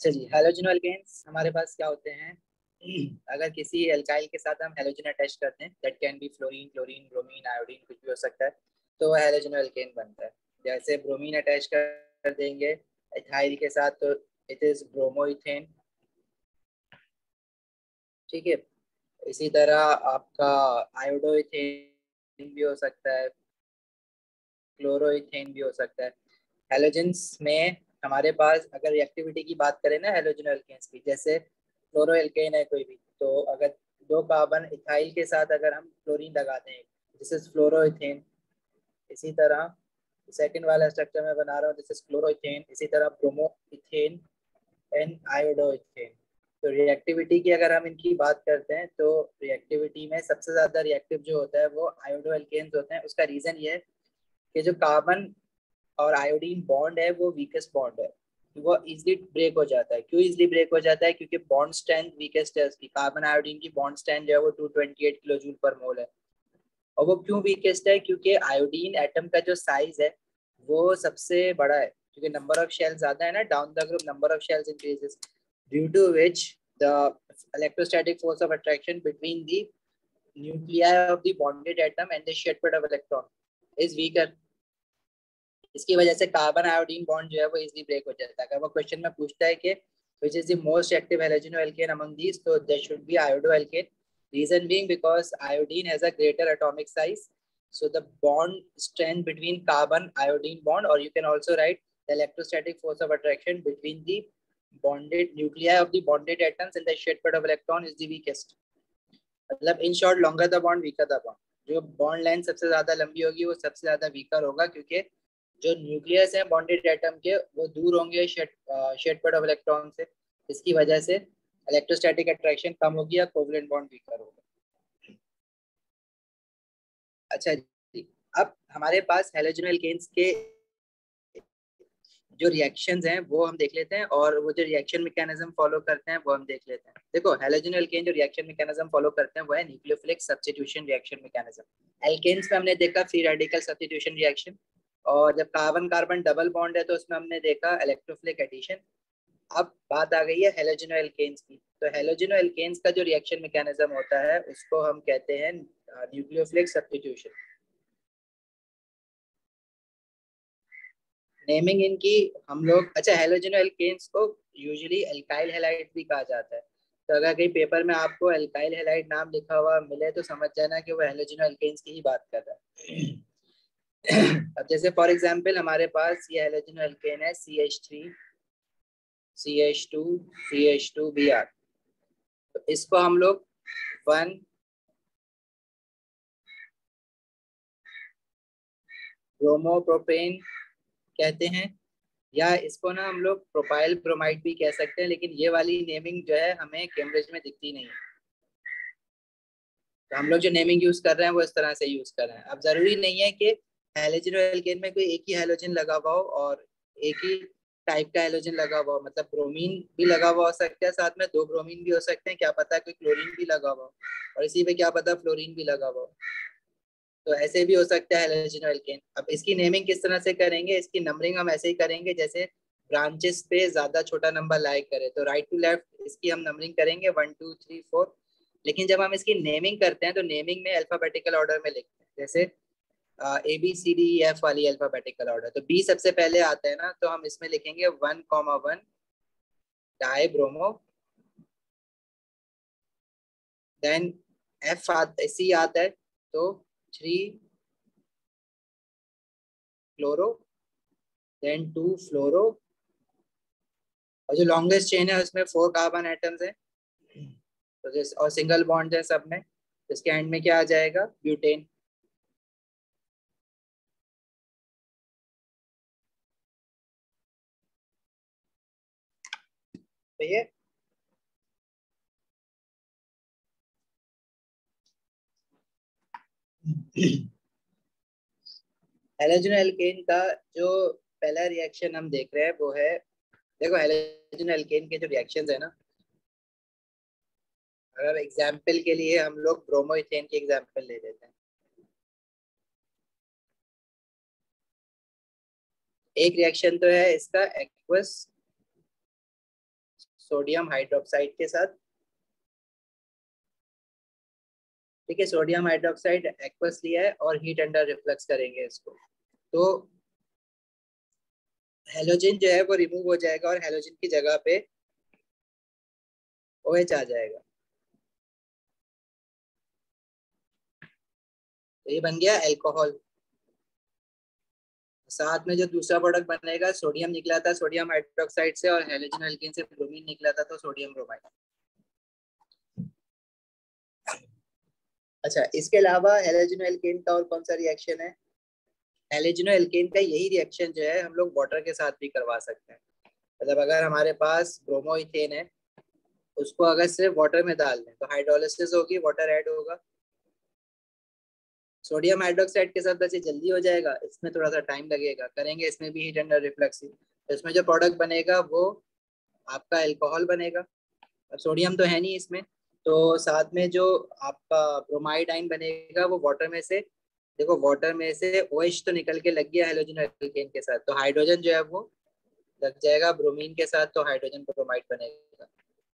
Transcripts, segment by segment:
अच्छा जी, halogen alkanes हमारे पास क्या होते हैं? अगर किसी एल्काइल के साथ हम हेलोजन अटैच करते हैं, that can be fluorine, chlorine, bromine, iodine, कुछ भी हो सकता है, तो वह हेलोजन एल्केन बनता है। जैसे ब्रोमीन अटैच कर देंगे इथाइल के साथ तो इट इज ब्रोमोइथेन। ठीक है, इसी तरह आपका आयोडोइथेन भी हो सकता है, क्लोरोइथेन भी हो सकता है। हेलोजेंस में हमारे पास अगर रिएक्टिविटी की बात करें ना हेलोजन एल्केन्स की, जैसे क्लोरो एल्केन है कोई भी, तो अगर दो कार्बन इथाइल के साथ अगर हम क्लोरीन लगाते हैं, दिस इज फ्लोरोइथेन। इसी तरह सेकंड वाला स्ट्रक्चर में बना रहा हूँ, दिस इज क्लोरोइथेन। इसी तरह ब्रोमोइथेन एंड आयोडोइथेन। तो रिएक्टिविटी की अगर हम इनकी बात करते हैं तो रिएक्टिविटी में सबसे ज्यादा रिएक्टिव जो होता है वो आयोडो एल्केन्स होते हैं। उसका रीजन ये है कि जो कार्बन और आयोडीन बॉन्ड है वो वीकेस्ट बॉन्ड है, वो इजीली ब्रेक हो जाता है। क्यों इजीली ब्रेक हो जाता है? क्योंकि बॉन्ड स्ट्रेंथ वीकेस्ट है उसकी। कार्बन आयोडीन की बॉन्ड स्ट्रेंथ जो है वो 228 किलो जूल पर मोल है। और वो क्यों वीकेस्ट है? क्योंकि आयोडीन एटम का जो साइज है वो सबसे बड़ा है, क्योंकि नंबर ऑफ शेल ज्यादा है ना, down the group number of shells increases, due to which the electrostatic force of attraction between the nuclei of the bonded atom and the shared pair of electron is weaker। इसकी वजह से carbon iodine bond जो है वो easily break हो जाता है। अगर वो क्वेश्चन में पूछता है कि which is the most active halogen among these, so there should be iodoalkane. Reason being because iodine has a greater atomic size, so the bond strength between carbon iodine bond, or you can also write the electrostatic force of attraction between the bonded nuclei of the bonded atoms and the shared pair of electron is the weakest। मतलब in short longer the bond weaker the bond, जो bond line सबसे ज्यादा लंबी होगी वो सबसे ज्यादा weaker होगा, क्योंकि जो न्यूक्लियस है बॉन्डेड एटम के वो दूर होंगे शेड पेयर ऑफ इलेक्ट्रॉन से। इसकी वजह से इलेक्ट्रोस्टैटिक अट्रैक्शन कम होगी या कोवलेंट बॉन्ड वीकर होगा। अच्छा जी, अब हमारे पास हेलोजन एल्केन्स के जो रिएक्शंस हैं वो हम देख लेते हैं, और वो जो रिएक्शन मैकेनिज्म फॉलो करते हैं वो हम देख लेते हैं। देखो, हेलोजन एल्केन जो रिएक्शन मैकेनिज्म फॉलो करते हैं वो है nucleophilic substitution reaction mechanism. Alkanes में हमने देखा फ्री रेडिकल सब्स्टिट्यूशन रिएक्शन, और जब कार्बन कार्बन डबल बॉन्ड है तो उसमें हमने देखा इलेक्ट्रोफिलिक एडिशन। अब बात आ गई है हेलोजन एल्केन्स की। तो हेलोजन एल्केन्स का जो रिएक्शन मैकेनिज्म होता है उसको हम कहते हैं न्यूक्लियोफिलिक सब्स्टिट्यूशन। नेमिंग इनकी हम लोग, अच्छा, हेलोजन एल्केन्स को यूजुअली एल्काइल हैलाइड भी कहा जाता है। तो अगर कहीं पेपर में आपको एल्काइल हैलाइड नाम लिखा हुआ मिले तो समझ जाना कि वो हेलोजन एल्केन्स की ही बात कर रहा है। अब जैसे फॉर एग्जांपल हमारे पास ये हेलोजन एल्केन है CH3 CH2 CH2Br। तो इसको हम लोग 1 ब्रोमोप्रोपेन कहते हैं, या इसको ना हम लोग प्रोपाइल ब्रोमाइड भी कह सकते हैं, लेकिन ये वाली नेमिंग जो है हमें कैम्ब्रिज में दिखती नहीं है। तो हम लोग जो नेमिंग यूज कर रहे हैं वो इस तरह से यूज कर रहे हैं। अब जरूरी नहीं है कि हेलोजन और एल्केन में कोई एक ही हेलोजन लगा हुआ हो और एक ही टाइप का हेलोजन लगा हुआ हो। मतलब ब्रोमीन भी लगा हुआ हो सकता है, साथ में 2 ब्रोमीन भी हो सकते हैं, क्या पता कोई क्लोरीन भी लगा हुआ हो, और इसी पे क्या पता फ्लोरीन भी लगा हुआ हो। तो ऐसे भी हो सकता है हेलोजन और एल्केन। अब इसकी नेमिंग किस तरह से करेंगे? इसकी नंबरिंग हम ऐसे ही करेंगे जैसे ब्रांचेस पे ज्यादा छोटा नंबर लाइक करे, तो राइट टू लेफ्ट इसकी हम नंबरिंग करेंगे 1 2 3 4। लेकिन जब हम इसकी नेमिंग करते हैं तो नेमिंग में अल्फाबेटिकल ऑर्डर में लिखते हैं, जैसे ABCDEF वाली अल्फाबेटिकल ऑर्डर। तो बी सबसे पहले आता है ना, तो हम इसमें लिखेंगे 1,1 डाई ब्रोमो। देन C आता है तो 3 क्लोरो, देन 2 फ्लोरो, और जो लॉन्गेस्ट चेन है उसमें 4 कार्बन एटम्स है, तो जैसे और सिंगल बॉन्ड है सब में। इसके एंड में क्या आ जाएगा? ब्यूटेन। तो ये हेलोजन एल्केन का जो पहला रिएक्शन हम देख रहे हैं वो है, देखो हेलोजन एल्केन के जो रिएक्शंस है ना, अगर एग्जाम्पल के लिए हम लोग ब्रोमोइथेन की एग्जाम्पल ले लेते हैं। एक रिएक्शन तो है इसका एक्वस सोडियम हाइड्रोक्साइड के साथ। ठीक है, सोडियम हाइड्रोक्साइड एक्वस लिया है और हीट अंडर रिफ्लक्स करेंगे इसको, तो हेलोजन जो है वो रिमूव हो जाएगा और हेलोजन की जगह पे OH आ जाएगा। तो ये बन गया अल्कोहल। साथ में जो दूसरा प्रोडक्ट बनेगा, सोडियम निकला था सोडियम हाइड्रोक्साइड से, और हेलोजन एल्केन से ब्रोमीन निकला था, तो सोडियम ब्रोमाइड। अच्छा, इसके अलावा हेलोजन एल्केन का और कौन सा रिएक्शन है? हेलोजन एल्केन का यही रिएक्शन जो है हम लोग वाटर के साथ भी करवा सकते हैं। मतलब अगर हमारे पास ब्रोमो इथेन है, उसको अगर सिर्फ वाटर में डाल दें तो हाइड्रोलिसिस होगी, वाटर ऐड होगा। सोडियम हाइड्रोक्साइड के साथ वैसे जल्दी हो जाएगा, इसमें थोड़ा सा टाइम लगेगा, करेंगे इसमें भी हीट अंडर रिफ्लक्स ही, तो इसमें जो प्रोडक्ट बनेगा वो आपका अल्कोहल बनेगा। अब सोडियम तो है नहीं इसमें, तो साथ में जो आपका ब्रोमाइड आइन बनेगा वो वाटर में से, देखो वाटर में से OH तो निकल के लग गया हेलोजन एल्केन के साथ, तो हाइड्रोजन जो है वो लग जाएगा ब्रोमीन के साथ, तो हाइड्रोजन ब्रोमाइड बनेगा।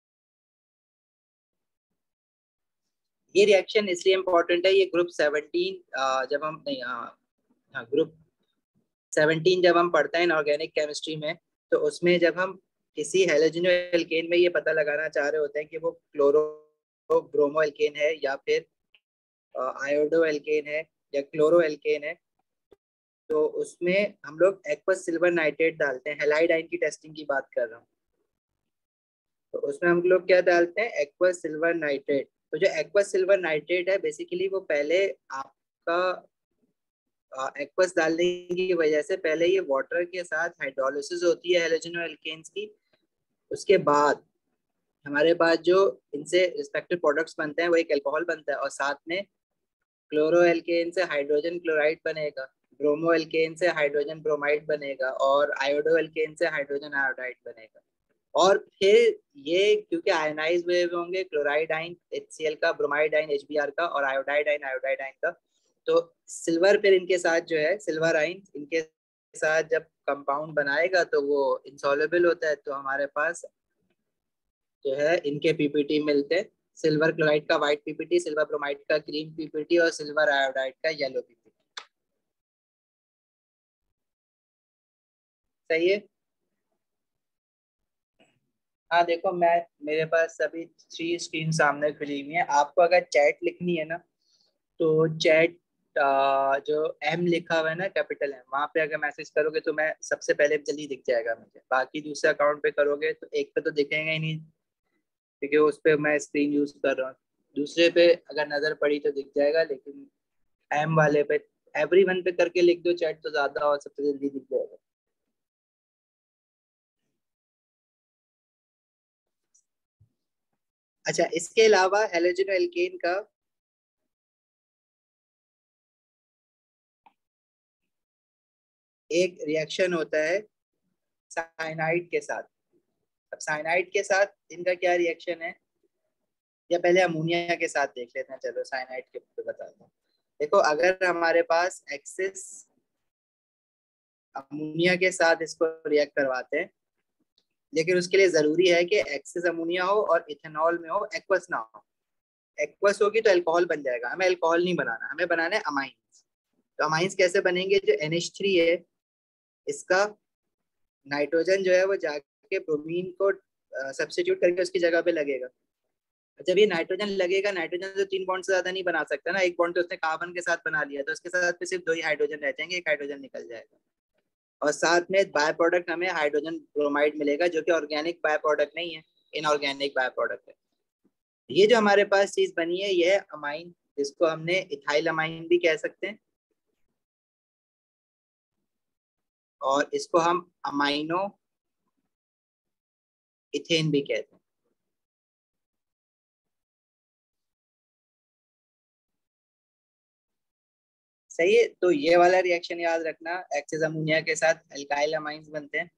ये रिएक्शन इसलिए इम्पोर्टेंट है, ये ग्रुप 17 जब हम नहीं, हाँ ग्रुप 17 जब हम पढ़ते हैं इनऑर्गेनिक केमिस्ट्री में, तो उसमें जब हम किसी हेलोजन एल्केन में ये पता लगाना चाह रहे होते हैं कि वो क्लोरो ब्रोमो एल्केन है या फिर आयोडो एल्केन है या क्लोरो एल्केन है, तो उसमें हम लोग एक्वस सिल्वर नाइट्रेट डालते हैं। हेलाइड आयन की टेस्टिंग की बात कर रहा हूँ, तो उसमें हम लोग क्या डालते हैं? Aqueous silver nitrate. तो जो एक्वस सिल्वर नाइट्रेट है बेसिकली वो पहले आपका एक्वस डालने की वजह से पहले ये वाटर के साथ हाइड्रोलिसिस होती है हेलोजन एल्केन्स की, उसके बाद हमारे पास जो इनसे रिस्पेक्टिव प्रोडक्ट्स बनते हैं वो एक अल्कोहल बनता है, और साथ में क्लोरो एल्केन से हाइड्रोजन क्लोराइड बनेगा, ब्रोमो एल्केन से हाइड्रोजन ब्रोमाइड बनेगा, और आयोडो एल्केन से हाइड्रोजन आयोडाइड बनेगा। और फिर ये क्योंकि आयनाइज हुए होंगे, क्लोराइड आइन HCl का, ब्रोमाइड आइन HBr का, और आयोडाइड आइन का, तो सिल्वर फिर इनके साथ जो है सिल्वर आइन इनके साथ जब कंपाउंड बनाएगा तो वो इंसॉल्युबल होता है, तो हमारे पास जो है इनके पीपीटी मिलते हैं, सिल्वर क्लोराइड का व्हाइट पीपीटी, सिल्वर ब्रोमाइड का ग्रीन पीपीटी, और सिल्वर आयोडाइड का येलो पीपीटी। सही है। हाँ देखो, मैं मेरे पास सभी 3 स्क्रीन सामने खुली हुई है। आपको अगर चैट लिखनी है ना, तो चैट जो M लिखा हुआ है ना, कैपिटल M, वहां पे अगर मैसेज करोगे तो मैं सबसे पहले जल्दी दिख जाएगा मुझे। बाकी दूसरे अकाउंट पे करोगे तो एक पे तो दिखेगा ही नहीं, क्योंकि उस पे मैं स्क्रीन यूज कर रहा हूँ। दूसरे पे अगर नजर पड़ी तो दिख जाएगा, लेकिन M वाले पे एवरीवन पे करके लिख दो चैट तो ज्यादा और सबसे जल्दी दिख जाएगा। अच्छा, इसके अलावा हेलोजन एल्केन का एक रिएक्शन होता है साइनाइड के साथ। अब साइनाइड के साथ इनका क्या रिएक्शन है, या पहले अमोनिया के साथ देख लेते हैं। चलो साइनाइड के तो बताता हूँ। देखो, अगर हमारे पास एक्सेस अमोनिया के साथ इसको रिएक्ट करवाते हैं, लेकिन उसके लिए जरूरी है कि एक्सेस अमोनिया हो और इथेनॉल में हो, एक्वस ना हो। एक्वस होगी तो अल्कोहल बन जाएगा, हमें अल्कोहल नहीं बनाना, हमें बनाना है अमाइंस। तो अमाइंस कैसे बनेंगे? जो NH3 है, इसका नाइट्रोजन जो है वो जाके ब्रोमीन को सब्स्टिट्यूट करके उसकी जगह पे लगेगा। जब ये नाइट्रोजन लगेगा, नाइट्रोजन तो 3 बॉन्ड से ज्यादा नहीं बना सकता ना, एक बॉन्ड तो उसने कार्बन के साथ बना लिया, तो उसके साथ पे सिर्फ 2 ही हाइड्रोजन रह जाएंगे, एक हाइड्रोजन निकल जाएगा। और साथ में बाय प्रोडक्ट हमें हाइड्रोजन ब्रोमाइड मिलेगा, जो कि ऑर्गेनिक बाय प्रोडक्ट नहीं है, इनऑर्गेनिक बाय प्रोडक्ट है। ये जो हमारे पास चीज बनी है ये है अमाइन, जिसको हमने इथाइल अमाइन भी कह सकते हैं, और इसको हम अमाइनो इथेन भी कहते हैं। सही है, तो ये वाला रिएक्शन याद रखना, एक्सेस अमोनिया के साथ एल्काइल अमाइंस बनते हैं।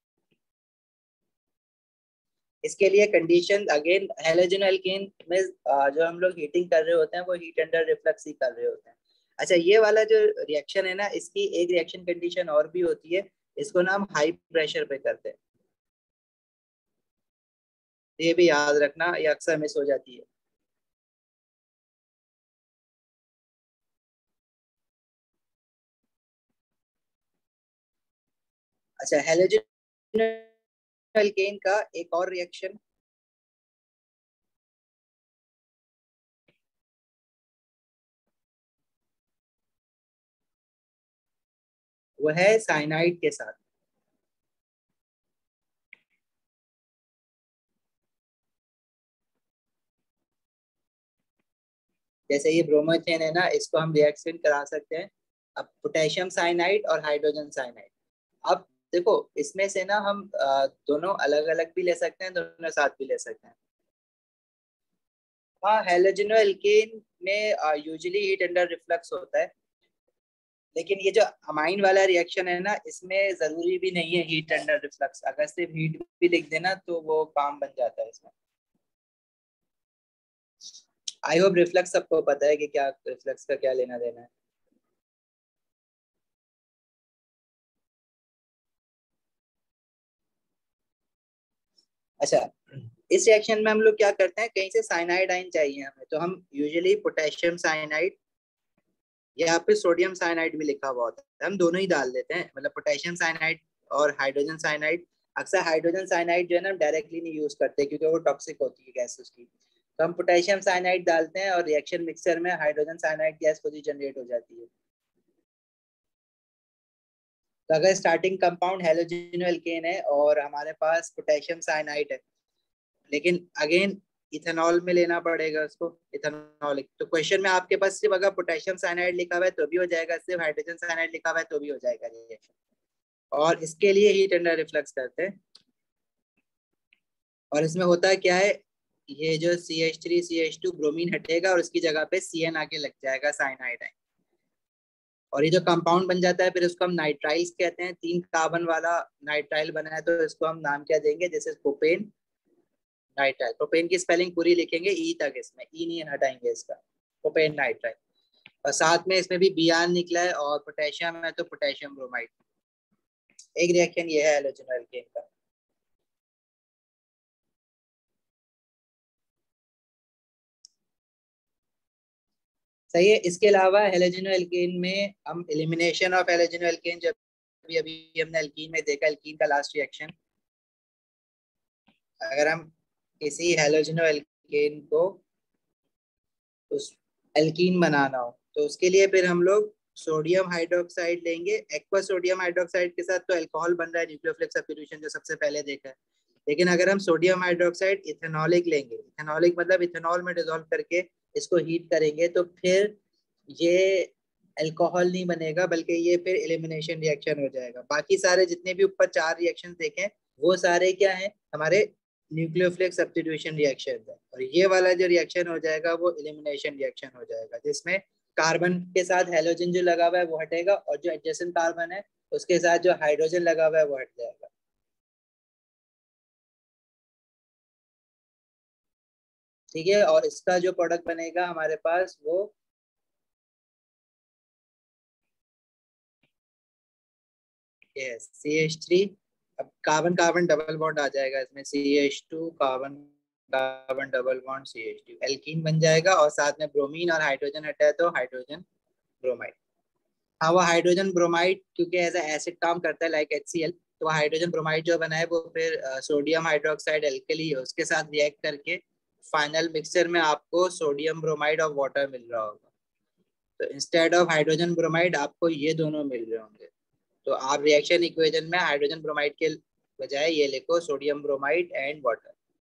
इसके लिए कंडीशन अगेन हेलोजन एल्केन में जो हम लोग हीटिंग कर रहे होते हैं वो हीट अंडर रिफ्लक्स ही कर रहे होते हैं। अच्छा, ये वाला जो रिएक्शन है ना, इसकी एक रिएक्शन कंडीशन और भी होती है, इसको ना हम हाई प्रेशर पे करते हैं। ये भी याद रखना, ये अक्सर मिस हो जाती है। अच्छा, हेलोजन एल्केन का एक और रिएक्शन वो है साइनाइड के साथ। जैसे ये ब्रोमोथेन है ना, इसको हम रिएक्शन करा सकते हैं अब पोटेशियम साइनाइड और हाइड्रोजन साइनाइड। अब देखो, इसमें से ना हम दोनों अलग अलग भी ले सकते हैं, दोनों साथ भी ले सकते हैं। हाँ, हेलोजनो एल्केन में यूजुअली हीट अंडर रिफ्लक्स होता है, लेकिन ये जो अमाइन वाला रिएक्शन है ना, इसमें जरूरी भी नहीं है हीट अंडर रिफ्लक्स, अगर सिर्फ हीट भी लिख देना तो वो काम बन जाता है इसमें। आई होप रिफ्लक्स सबको पता है कि क्या रिफ्लक्स का क्या लेना देना है। अच्छा, इस रिएक्शन में हम लोग क्या करते हैं, कहीं से साइनाइड आयन चाहिए हमें, तो हम यूजुअली पोटेशियम साइनाइड या फिर सोडियम साइनाइड भी लिखा हुआ होता है, हम दोनों ही डाल देते हैं, मतलब पोटेशियम साइनाइड और हाइड्रोजन साइनाइड। अक्सर हाइड्रोजन साइनाइड जो है ना डायरेक्टली नहीं यूज करते क्योंकि वो टॉक्सिक होती है गैस उसकी, तो हम पोटेशियम साइनाइड डालते हैं और रिएक्शन मिक्सर में हाइड्रोजन साइनाइड गैस खुद ही जनरेट हो जाती है। तो अगर स्टार्टिंग कंपाउंड हेलोजन एल्केन है और हमारे पास पोटेशियम साइनाइड है, लेकिन अगेन इथेनॉल में लेना पड़ेगा उसको, इथेनॉल, तो क्वेश्चन में आपके पास सिर्फ अगर पोटेशियम साइनाइड लिखा हुआ है तो भी हो जाएगा, सिर्फ हाइड्रोजन साइनाइड लिखा हुआ है तो भी हो जाएगा रिएक्शन। और इसके लिए हीट अंडर रिफ्लक्स करते हैं। और इसमें होता है क्या है, ये जो CH3CH2 ब्रोमीन हटेगा और उसकी जगह पे CN आके लग जाएगा, साइनाइड है। और ये जो कंपाउंड बन जाता है फिर उसको हम नाइट्राइल्स कहते हैं, 3 कार्बन वाला नाइट्राइल बना है तो इसको हम नाम क्या देंगे, जैसे प्रोपेन नाइट्राइल। प्रोपेन की स्पेलिंग पूरी लिखेंगे ई तक, इसमें ई नहीं हटाएंगे इसका, प्रोपेन नाइट्राइल। और साथ में इसमें भी बियान निकला है और पोटेशियम है तो पोटेशियम ब्रोमाइड। एक रिएक्शन ये है हेलोजन एल्केन का। सही है। इसके अलावा हेलोजन एल्केन में हम एलिमिनेशन ऑफ हेलोजन एल्केन, जब अभी अभी हमने एल्कीन में देखा, एल्कीन का लास्ट रिएक्शन, अगर हम किसी हेलोजन एल्केन को उस एल्कीन बनाना हो तो उसके लिए फिर हम लोग सोडियम हाइड्रोक्साइड लेंगे। एक्वा सोडियम हाइड्रोक्साइड के साथ तो अल्कोहल बन रहा है, न्यूक्लियोफिलिक सब्स्टिट्यूशन जो सबसे पहले देखा है। लेकिन अगर हम सोडियम हाइड्रोक्साइड इथेनॉलिक लेंगे, इथेनॉलिक मतलब इथेनॉल में डिजोल्व करके इसको हीट करेंगे, तो फिर ये अल्कोहल नहीं बनेगा बल्कि ये फिर एलिमिनेशन रिएक्शन हो जाएगा। बाकी सारे जितने भी ऊपर 4 रिएक्शन देखें वो सारे क्या है, हमारे न्यूक्लियोफिलिक सब्स्टिट्यूशन रिएक्शन है। और ये वाला जो रिएक्शन हो जाएगा वो एलिमिनेशन रिएक्शन हो जाएगा, जिसमें कार्बन के साथ हेलोजन जो लगा हुआ है वो हटेगा और जो एडजेसेंट कार्बन है उसके साथ जो हाइड्रोजन लगा हुआ है वो हट जाएगा। ठीक है, और इसका जो प्रोडक्ट बनेगा हमारे पास वो ये CH3। अब कार्बन कार्बन डबल बॉन्ड आ जाएगा इसमें, CH2 carbon carbon double bond CH2 alkene बन जाएगा, और साथ में ब्रोमीन और हाइड्रोजन हटा है तो हाइड्रोजन ब्रोमाइड। हाँ, वो हाइड्रोजन ब्रोमाइड क्योंकि एज एसिड काम करता है लाइक HCl, तो हाइड्रोजन ब्रोमाइड जो बना है वो फिर सोडियम हाइड्रोक्साइड एल्कली है उसके साथ रिएक्ट करके फाइनल मिक्सचर में आपको सोडियम ब्रोमाइड और वाटर मिल रहा होगा। तो इंस्टेड ऑफ हाइड्रोजन ब्रोमाइड आपको ये दोनों मिल रहे होंगे। तो आप रिएक्शन इक्वेशन में हाइड्रोजन ब्रोमाइड के बजाय ये लिखो सोडियम ब्रोमाइड एंड वाटर।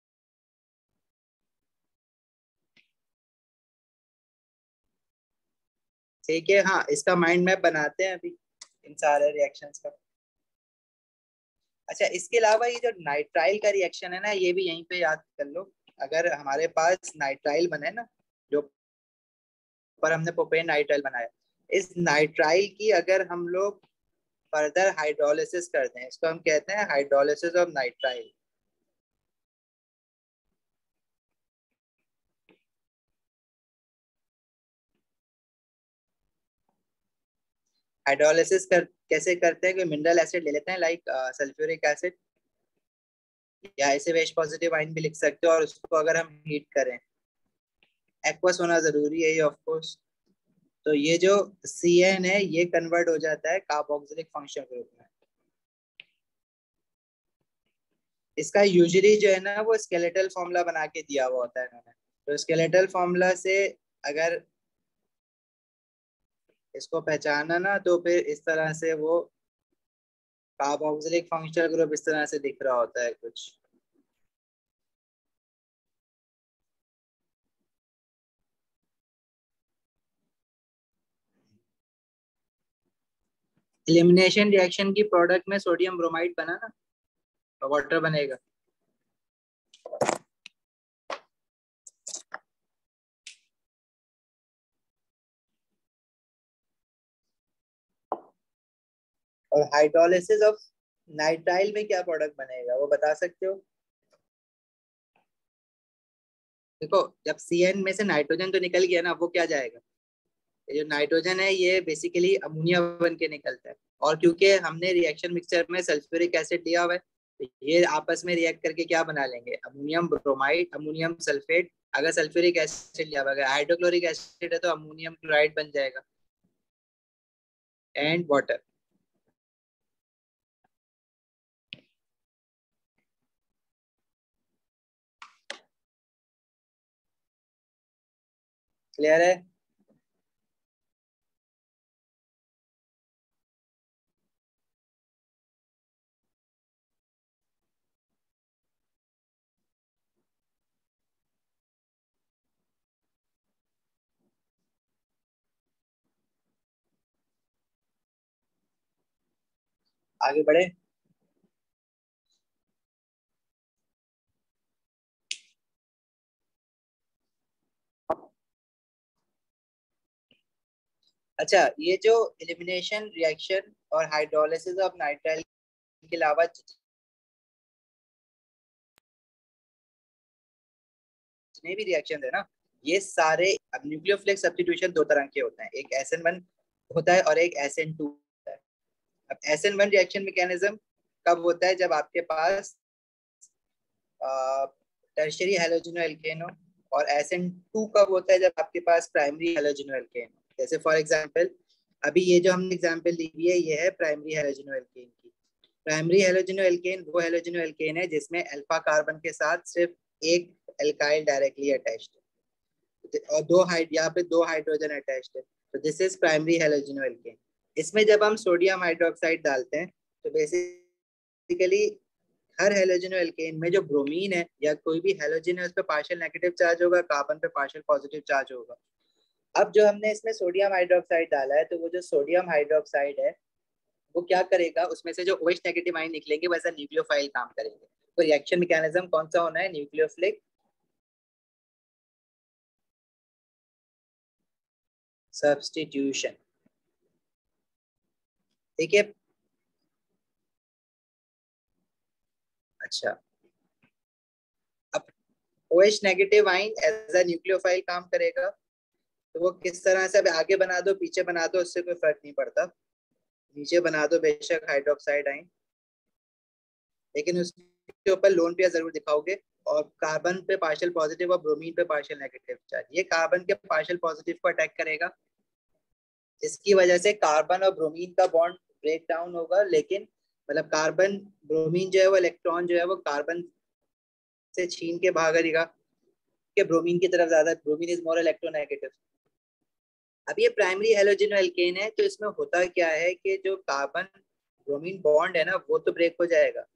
ठीक है, हाँ, इसका माइंड मैप बनाते हैं अभी इन सारे रिएक्शंस का। अच्छा, इसके अलावा ये जो नाइट्राइल का रिएक्शन है ना, ये भी यहीं पे याद कर लो। अगर हमारे पास नाइट्राइल बने ना, जो पर हमने प्रोपेन नाइट्राइल बनाया, इस नाइट्राइल की अगर हम लोग फर्दर हाइड्रोलिसिस करते हैं, इसको हम कहते हैं हाइड्रोलिसिस ऑफ नाइट्राइल। हाइड्रोलिसिस कैसे करते हैं कि मिनरल एसिड ले लेते हैं लाइक सल्फ्यूरिक एसिड, या ऐसे वेज पॉजिटिव आयन भी लिख सकते हो, और उसको अगर हम हीट करें, एक्वस होना जरूरी है ये ऑफ कोर्स, तो ये जो CN है ये कन्वर्ट हो जाता है कार्बोक्सिलिक फंक्शनल ग्रुप में। इसका यूजुअली जो है ना वो स्केलेटल फॉर्मूला बना के दिया हुआ होता है इन्होंने, तो स्केलेटल फॉर्मूला से अगर इसको पहचाना ना तो फिर इस तरह से वो कार्बोक्सिलिक फंक्शनल ग्रुप इस तरह से दिख रहा होता है कुछ। एलिमिनेशन रिएक्शन की प्रोडक्ट में सोडियम ब्रोमाइड बना ना, तो वाटर बनेगा। और हाइड्रोलिसिस ऑफ नाइट्राइल में क्या प्रोडक्ट बनेगा वो बता सकते हो? देखो जब CN में से नाइट्रोजन तो निकल गया ना, वो क्या जाएगा, ये जो नाइट्रोजन है ये बेसिकली अमोनिया बन के निकलता है, और क्योंकि हमने रिएक्शन मिक्सचर में सल्फ्यूरिक एसिड लिया हुआ है, तो ये आपस में रिएक्ट करके क्या बना लेंगे, अमोनियम ब्रोमाइड, अमोनियम सल्फेट। अगर सल्फ्यूरिक एसिड लिया हुआ है, अगर हाइड्रोक्लोरिक एसिड है तो अमोनियम क्लोराइड बन जाएगा, एंड वाटर। क्लियर है? आगे बढ़े। अच्छा, ये जो एलिमिनेशन रिएक्शन और हाइड्रोलिसिस ऑफ नाइट्राइल के अलावा जितने भी रिएक्शन है ना, ये सारे, अब न्यूक्लियोफिलिक सब्स्टिट्यूशन दो तरह के होते हैं, एक SN1 होता है और एक SN2 होता है। अब SN1 रिएक्शन मैकेनिज्म कब होता है, जब आपके पास टर्शियरी हैलोजेनो एल्केन हो, और SN2 कब होता है, जब आपके पास प्राइमरी हैलोजेनो एल्केन हो। जैसे फॉर एग्जांपल अभी ये जो हमने एग्जांपल ली हुई है ये है प्राइमरी हैलोजेनो एल्केन की। प्राइमरी हैलोजेनो एल्केन वो हैलोजेनो एल्केन है जिसमें अल्फा कार्बन के साथ सिर्फ एक एल्काइल डायरेक्टली अटैच्ड है, और यहाँ पे दो हाइड्रोजन अटैच्ड है, तो this is primary halogeno alkane. इसमें जब हम सोडियम हाइड्रोक्साइड डालते हैं तो बेसिकली हर हेलोजनो एल्केन में जो ब्रोमीन है या कोई भी हेलोजन है उस पर पार्शियल नेगेटिव चार्ज होगा, कार्बन पे पार्शियल पॉजिटिव चार्ज होगा। अब जो हमने इसमें सोडियम हाइड्रोक्साइड डाला है, तो वो जो सोडियम हाइड्रोक्साइड है वो क्या करेगा, उसमें से जो OH नेगेटिव आयन निकलेंगे वैसा न्यूक्लियोफाइल काम करेंगे। तो रिएक्शन मैकेनिज्म कौन सा होना है, न्यूक्लियोफिलिक सब्स्टिट्यूशन। ठीक है। अच्छा, अब OH negative ion as a nucleophile काम करेगा, तो वो किस तरह से, अब आगे बना दो पीछे बना दो उससे कोई फर्क नहीं पड़ता, नीचे बना दो बेशक हाइड्रोक्साइड आयन, लेकिन उसके ऊपर लोन पेयर जरूर दिखाओगे, और कार्बन पे पार्शियल पॉजिटिव और ब्रोमीन पे पार्शियल नेगेटिव चार्ज, ये कार्बन के पार्शियल पॉजिटिव को अटैक करेगा, जिसकी वजह से कार्बन और ब्रोमीन का बॉन्ड ब्रेक डाउन होगा, लेकिन मतलब कार्बन, ब्रोमीन जो है वो इलेक्ट्रॉन जो है वो कार्बन से छीन के भागेगा कि ब्रोमीन की तरफ ज्यादा, ब्रोमीन इज मोर इलेक्ट्रोनेगेटिव। अब ये प्राइमरी हेलोजन एल्केन है, तो इसमें होता क्या है कि जो कार्बन ब्रोमीन बॉन्ड है ना वो तो ब्रेक हो जाएगा,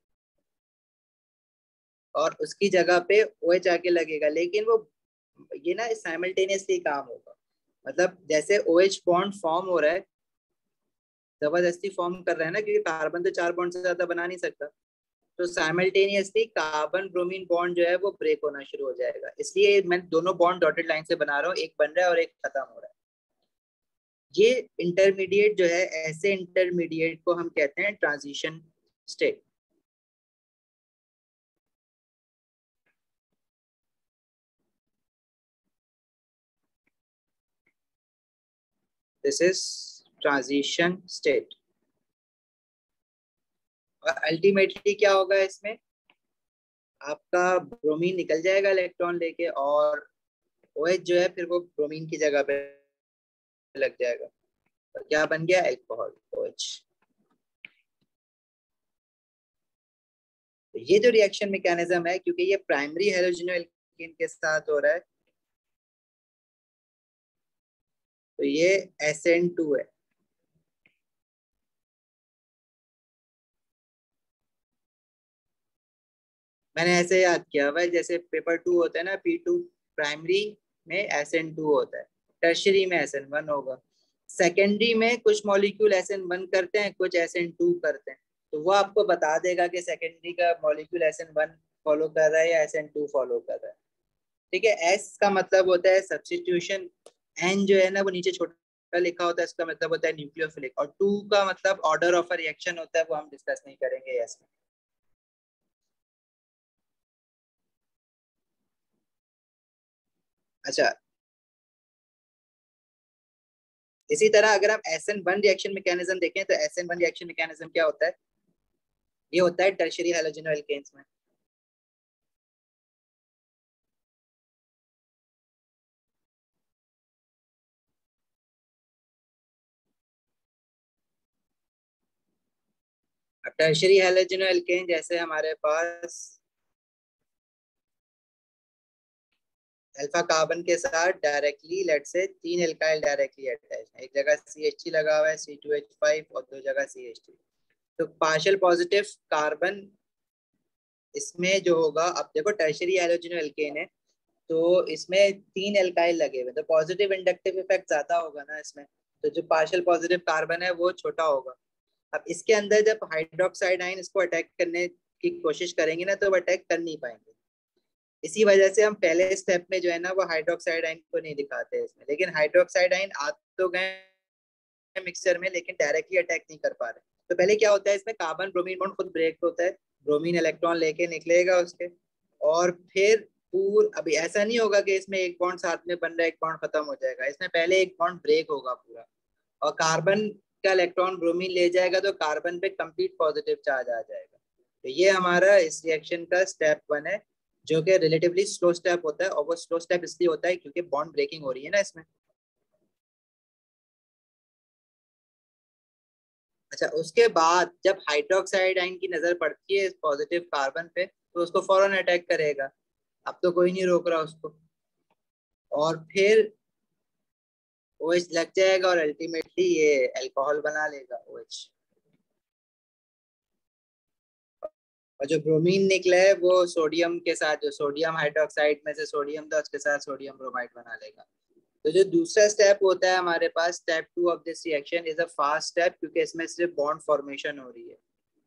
और उसकी जगह पे OH आके लगेगा, लेकिन वो ये ना साइमल्टेनियसली काम होगा। मतलब जैसे OH बॉन्ड फॉर्म हो रहा है, जबरदस्ती फॉर्म कर रहा है ना, क्योंकि कार्बन तो चार बॉन्ड से ज्यादा बना नहीं सकता, तो साइमल्टेनियसली कार्बन ब्रोमीन बॉन्ड जो है वो ब्रेक होना शुरू हो जाएगा। इसलिए मैं दोनों बॉन्ड डॉटेड लाइन से बना रहा हूँ, एक बन रहा है और एक खत्म हो रहा है। ये इंटरमीडिएट जो है, ऐसे इंटरमीडिएट को हम कहते हैं transition state. This is transition state. और अल्टीमेटली क्या होगा इसमें, आपका ब्रोमीन निकल जाएगा इलेक्ट्रॉन लेके, और OH जो है फिर वो ब्रोमीन की जगह पे लग जाएगा, तो क्या बन गया, अल्कोहल, OH। तो ये जो रिएक्शन मैकेनिज्म है, क्योंकि ये प्राइमरी हैलोजन एल्केन के साथ हो रहा है, तो ये SN2 है। मैंने ऐसे याद किया हुआ है, जैसे पेपर 2 होता है ना, P2, प्राइमरी में SN2 होता है, टर्शरी में SN1 होगा, सेकेंडरी में कुछ मॉलिक्यूल SN1 करते हैं, कुछ SN2 करते हैं, तो वो आपको बता देगा कि सेकेंडरी का मॉलिक्यूल SN1 फॉलो कर रहा है या SN2 फॉलो कर रहा है। ठीक है, S का मतलब होता है सब्स्टिट्यूशन, N जो है ना वो नीचे छोटा लिखा होता है, इसका मतलब होता है न्यूक्लियोफिलिक, और 2 का मतलब ऑर्डर ऑफ अ रिएक्शन होता है, वो हम डिस्कस नहीं करेंगे S में। अच्छा, इसी तरह अगर हम SN1 रिएक्शन मैकेनिज्म देखें, तो SN1 रिएक्शन मैकेनिज्म क्या होता है, ये होता है टर्शियरी हैलोजन एल्केन्स में। अब टर्शियरी हैलोजन एल्केन जैसे हमारे पास अल्फा कार्बन के साथ डायरेक्टली लेट से 3 एल्काइल डायरेक्टली अटैच है, एक जगह CH3 लगा हुआ है, C2H5, और 2 जगह CH3, तो पार्शियल पॉजिटिव कार्बन इसमें जो होगा, अब देखो टर्शियरी हैलोजन एल्केन है, तो इसमें 3 एल्काइल लगे हुए, तो पॉजिटिव इंडक्टिव इफेक्ट ज्यादा होगा ना इसमें, तो जो पार्शियल पॉजिटिव कार्बन है वो छोटा होगा। अब इसके अंदर जब हाइड्रोक्साइड आयन इसको अटैक करने की कोशिश करेंगे ना, तो वो अटैक कर नहीं पाएंगे, इसी वजह से हम पहले स्टेप में जो है ना वो हाइड्रोक्साइड आयन को नहीं दिखाते हैं इसमें, लेकिन हाइड्रोक्साइड आयन आ तो गए मिक्सचर में, लेकिन डायरेक्टली अटैक नहीं कर पा रहे। तो पहले क्या होता है, इसमें कार्बन ब्रोमीन बॉन्ड खुद ब्रेक होता है, ब्रोमीन इलेक्ट्रॉन लेके निकलेगा उसके, और फिर अभी ऐसा नहीं होगा कि इसमें एक बॉन्ड साथ में बन रहा है, एक बॉन्ड खत्म हो जाएगा, इसमें पहले एक बॉन्ड ब्रेक होगा पूरा, और कार्बन का इलेक्ट्रॉन ब्रोमीन ले जाएगा, तो कार्बन पे कंप्लीट पॉजिटिव चार्ज आ जाएगा। तो ये हमारा इस रिएक्शन का स्टेप 1 है, जो कि रिलेटिवली स्लो स्टेप होता है, और वो स्लो स्टेप इसलिए होता है क्योंकि बॉन्ड ब्रेकिंग हो रही है ना इसमें। अच्छा, उसके बाद जब हाइड्रोक्साइड आयन की नजर पड़ती है इस पॉजिटिव कार्बन पे, तो उसको फौरन अटैक करेगा, अब तो कोई नहीं रोक रहा उसको, और फिर OH लग जाएगा, और अल्टीमेटली ये अल्कोहल बना लेगा, OH। और जो ब्रोमीन निकला है वो सोडियम के साथ, जो सोडियम हाइड्रोक्साइड में से सोडियम था उसके साथ सोडियम ब्रोमाइड बना लेगा। तो जो दूसरा स्टेप होता है हमारे पास, step 2 of this reaction is a fast step, क्योंकि इसमें सिर्फ बॉन्ड फॉर्मेशन हो रही है।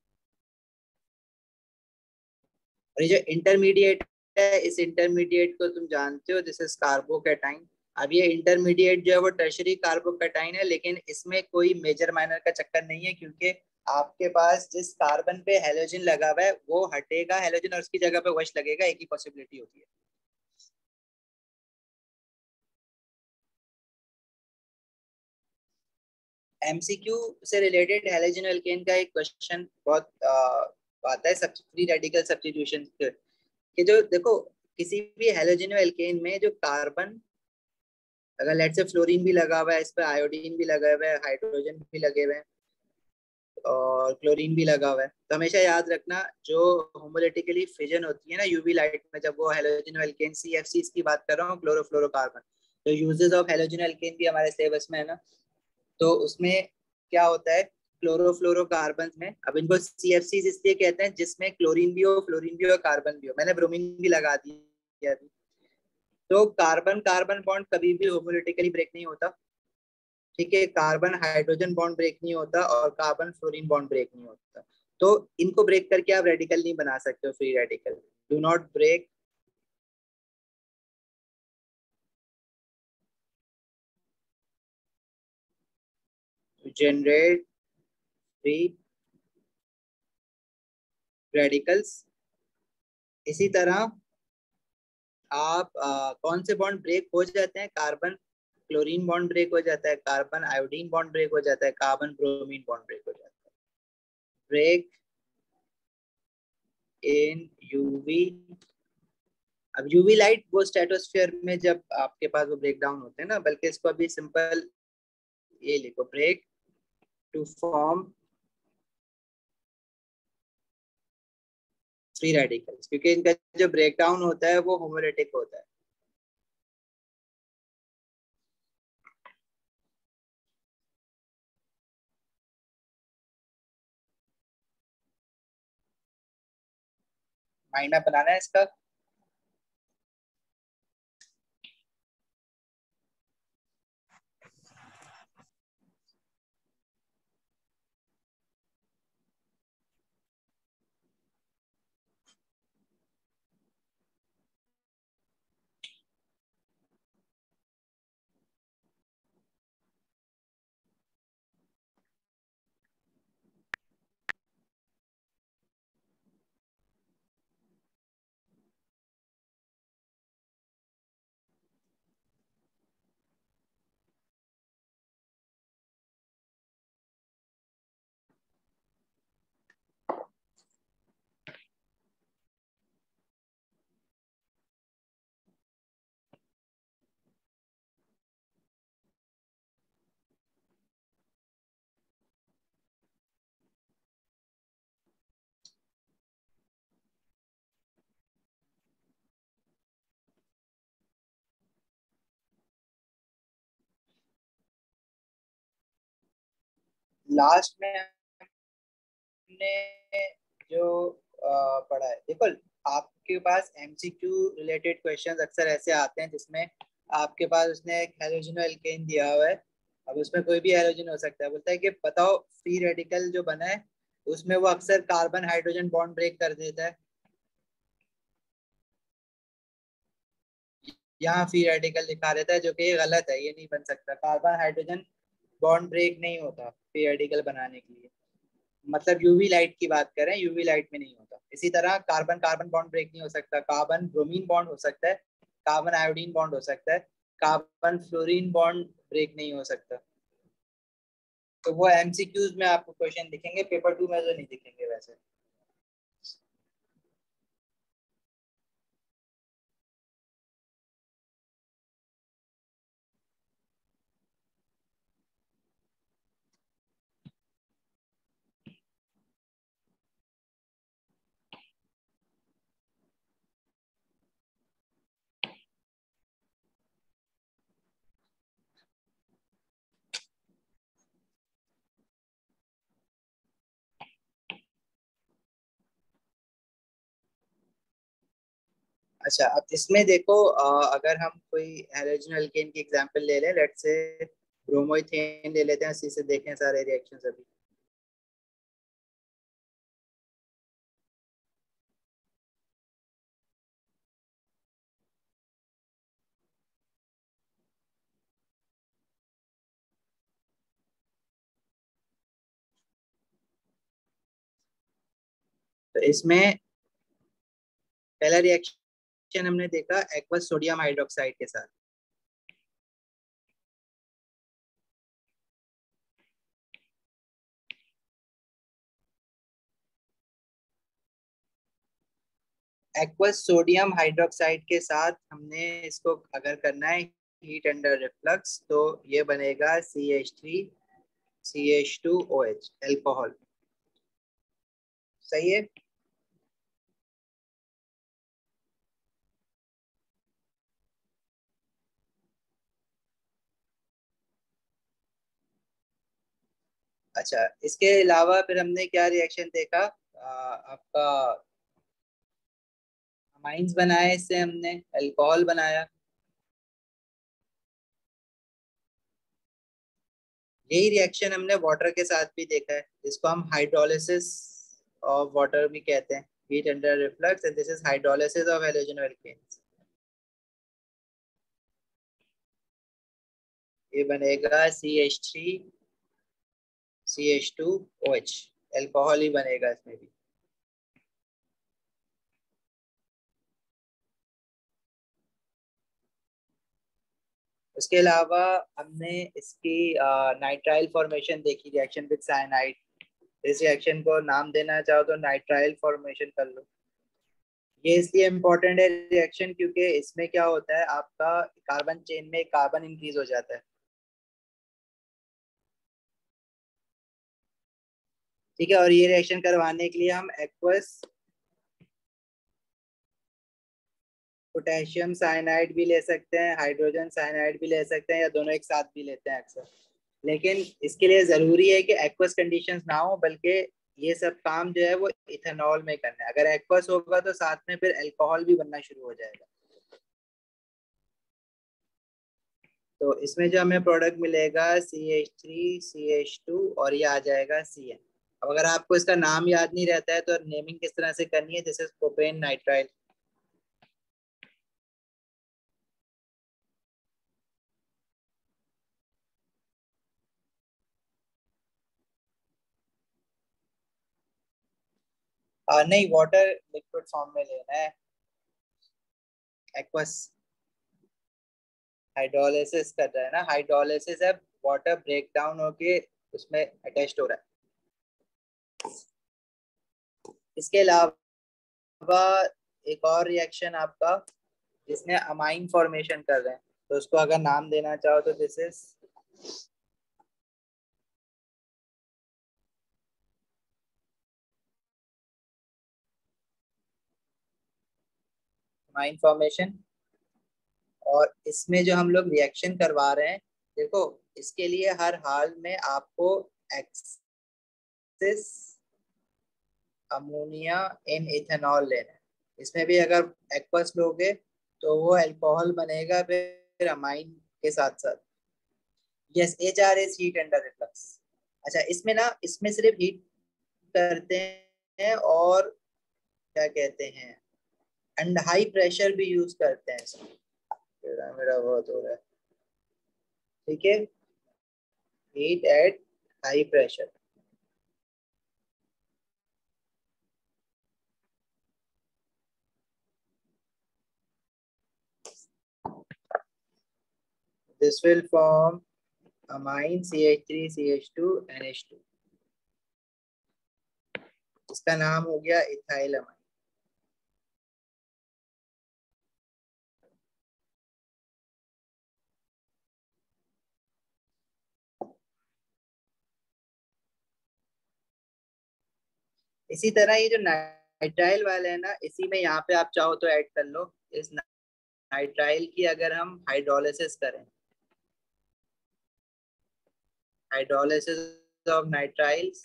और ये जो इंटरमीडिएट है, इस इंटरमीडिएट को तुम जानते हो, दिस इज कार्बोकैटाइन। अब ये इंटरमीडिएट जो है वो टर्शरी कार्बोकैटाइन है, लेकिन इसमें कोई मेजर माइनर का चक्कर नहीं है, क्योंकि आपके पास जिस कार्बन पे हेलोजन लगा हुआ है वो हटेगा हेलोजन, और उसकी जगह पे वश लगेगा, एक ही पॉसिबिलिटी होती है। MCQ से रिलेटेड हैलोजन एल्केन का एक क्वेश्चन बहुत आता है, सब फ्री रेडिकल सब्स्टिट्यूशन के जो देखो, किसी भी हैलोजन एल्केन में जो कार्बन, अगर लेट से फ्लोरीन भी लगा हुआ है, इस पर आयोडीन भी लगा हुआ है, हाइड्रोजन भी लगे हुए हैं, और क्लोरीन भी लगा हुआ है, तो हमेशा याद रखना जो होमोलिटिकली फिजन होती है ना यूवी लाइट में, जब वो हैलोजन एल्केन CFCs की बात कर रहा हूँ, क्लोरोफ्लोरोकार्बन, तो यूजेस ऑफ हैलोजन एल्केन भी हमारे सिलेबस में है ना, तो उसमें क्या होता है, क्लोरोफ्लोरोकार्बन में, अब इनको CFCs इसलिए कहते हैं जिसमें क्लोरीन भी हो, फ्लोरीन भी हो, कार्बन भी हो, मैंने ब्रोमीन भी लगा दिया अभी। तो कार्बन कार्बन बॉन्ड कभी भी होमोलिटिकली ब्रेक नहीं होता, ठीक है, कार्बन हाइड्रोजन बॉन्ड ब्रेक नहीं होता, और कार्बन फ्लोरीन बॉन्ड ब्रेक नहीं होता, तो इनको ब्रेक करके आप रेडिकल नहीं बना सकते हो, free radical, do not break to generate free radicals. इसी तरह आप कौन से बॉन्ड ब्रेक हो जाते हैं, कार्बन क्लोरीन बॉन्ड ब्रेक हो जाता है, कार्बन आयोडीन बॉन्ड ब्रेक हो जाता है, कार्बन ब्रोमीन बॉन्ड ब्रेक हो जाता है, ब्रेक इन यूवी। अब यूवी लाइट वो स्ट्रेटोस्फेयर में जब आपके पास वो ब्रेक डाउन होते हैं ना, बल्कि इसको अभी सिंपल ये लिखो, break to form free radicals, क्योंकि इनका जो ब्रेक डाउन होता है वो होमोलिटिक होता है। माइंड मैप बनाना है इसका। लास्ट में हमने जो पढ़ा है, देखो आपके पास एमसीक्यू रिलेटेड क्वेश्चंस अक्सर ऐसे आते हैं जिसमें आपके पास उसने एक हैलोजन एल्केन दिया हुआ है। अब उसमें कोई भी हैलोजन हो सकता है, बोलता है कि बताओ फ्री रेडिकल जो बना है उसमें वो अक्सर कार्बन हाइड्रोजन बॉन्ड ब्रेक कर देता है। यहाँ फ्री रेडिकल दिखा देता है, जो कि ये गलत है, ये नहीं बन सकता। कार्बन हाइड्रोजन बॉन्ड ब्रेक नहीं होता फ्री रेडिकल बनाने के लिए। मतलब यूवी लाइट की बात करें, यूवी लाइट में नहीं होता। इसी तरह कार्बन कार्बन बॉन्ड ब्रेक नहीं हो सकता, कार्बन ब्रोमीन बॉन्ड हो सकता है, कार्बन आयोडीन बॉन्ड हो सकता है, कार्बन फ्लोरीन बॉन्ड ब्रेक नहीं हो सकता। तो वो एमसीक्यूज में आपको क्वेश्चन दिखेंगे, पेपर 2 में तो नहीं दिखेंगे वैसे। अच्छा, अब इसमें देखो, अगर हम कोई हैलोजन एल्केन की एग्जांपल ले लें, लेट्स से ब्रोमोइथेन ले लेते हैं, इसी से देखें सारे रिएक्शंस अभी। तो इसमें पहला रिएक्शन हमने देखा एक्वस सोडियम हाइड्रोक्साइड के साथ। एक्वस सोडियम हाइड्रोक्साइड के साथ हमने इसको अगर करना है हीट अंडर रिफ्लक्स, तो ये बनेगा CH3CH2OH अल्कोहल। सही है। अच्छा, इसके अलावा फिर हमने क्या रिएक्शन देखा, आपका अमाइंस बनाया, इससे हमने अल्कोहल बनाया। यही रिएक्शन हमने वाटर के साथ भी देखा है, जिसको हम हाइड्रोलिसिस ऑफ वाटर भी कहते हैं, heat under reflux, and this is hydrolysis of halogen alkanes. ये बनेगा CH3CH2OH, अल्कोहल ही बनेगा इसमें भी। उसके अलावा हमने इसकी नाइट्राइल फॉर्मेशन देखी, रिएक्शन विद साइनाइड। इस रिएक्शन को नाम देना चाहो तो नाइट्राइल फॉर्मेशन कर लो। ये इसलिए इम्पोर्टेंट है रिएक्शन क्योंकि इसमें क्या होता है, आपका कार्बन चेन में कार्बन इंक्रीज हो जाता है। ठीक है, और ये रिएक्शन करवाने के लिए हम एक्वस पोटेशियम साइनाइड भी ले सकते हैं, हाइड्रोजन साइनाइड भी ले सकते हैं, या दोनों एक साथ भी लेते हैं अक्सर। लेकिन इसके लिए जरूरी है कि एक्वस कंडीशंस ना हो, बल्कि ये सब काम जो है वो इथेनॉल में करना है। अगर एक्वस होगा तो साथ में फिर अल्कोहल भी बनना शुरू हो जाएगा। तो इसमें जो हमें प्रोडक्ट मिलेगा CH3CH2, और ये आ जाएगा CN। अब अगर आपको इसका नाम याद नहीं रहता है तो नेमिंग किस तरह से करनी है, जैसे प्रोपेन नाइट्राइल। नहीं, वाटर लिक्विड फॉर्म में लेना है। एक्वस हाइड्रोलिसिस कर रहा है ना, हाइड्रोलिसिस है, वाटर ब्रेक डाउन होके उसमें अटैच्ड हो रहा है। इसके अलावा एक और रिएक्शन आपका जिसमें अमाइन फॉर्मेशन कर रहे हैं, तो उसको अगर नाम देना चाहो तो दिस इज अमाइन फॉर्मेशन। और इसमें जो हम लोग रिएक्शन करवा रहे हैं, देखो, इसके लिए हर हाल में आपको एक्सिस अमोनिया इन इथेनॉल लेना है। इसमें भी अगर एक्वस लोगे तो वो अल्कोहल बनेगा फिर अमाइन के साथ साथ। Yes, HR is heat under reflux. अच्छा, इसमें ना, इसमें सिर्फ हीट करते हैं, और क्या कहते हैं, एंड हाई प्रेशर भी यूज करते हैं इसमें। मेरा बहुत हो रहा है। ठीक है, heat at high pressure. This will form amine CH3CH2NH2। इसका नाम हो गया इथाइल अमाइन। इसी तरह ये जो नाइट्राइल वाले है ना, इसी में यहाँ पे आप चाहो तो ऐड कर लो। इस नाइट्राइल की अगर हम हाइड्रोलिसिस करें, हाइड्रोलिसिस ऑफ नाइट्राइल्स,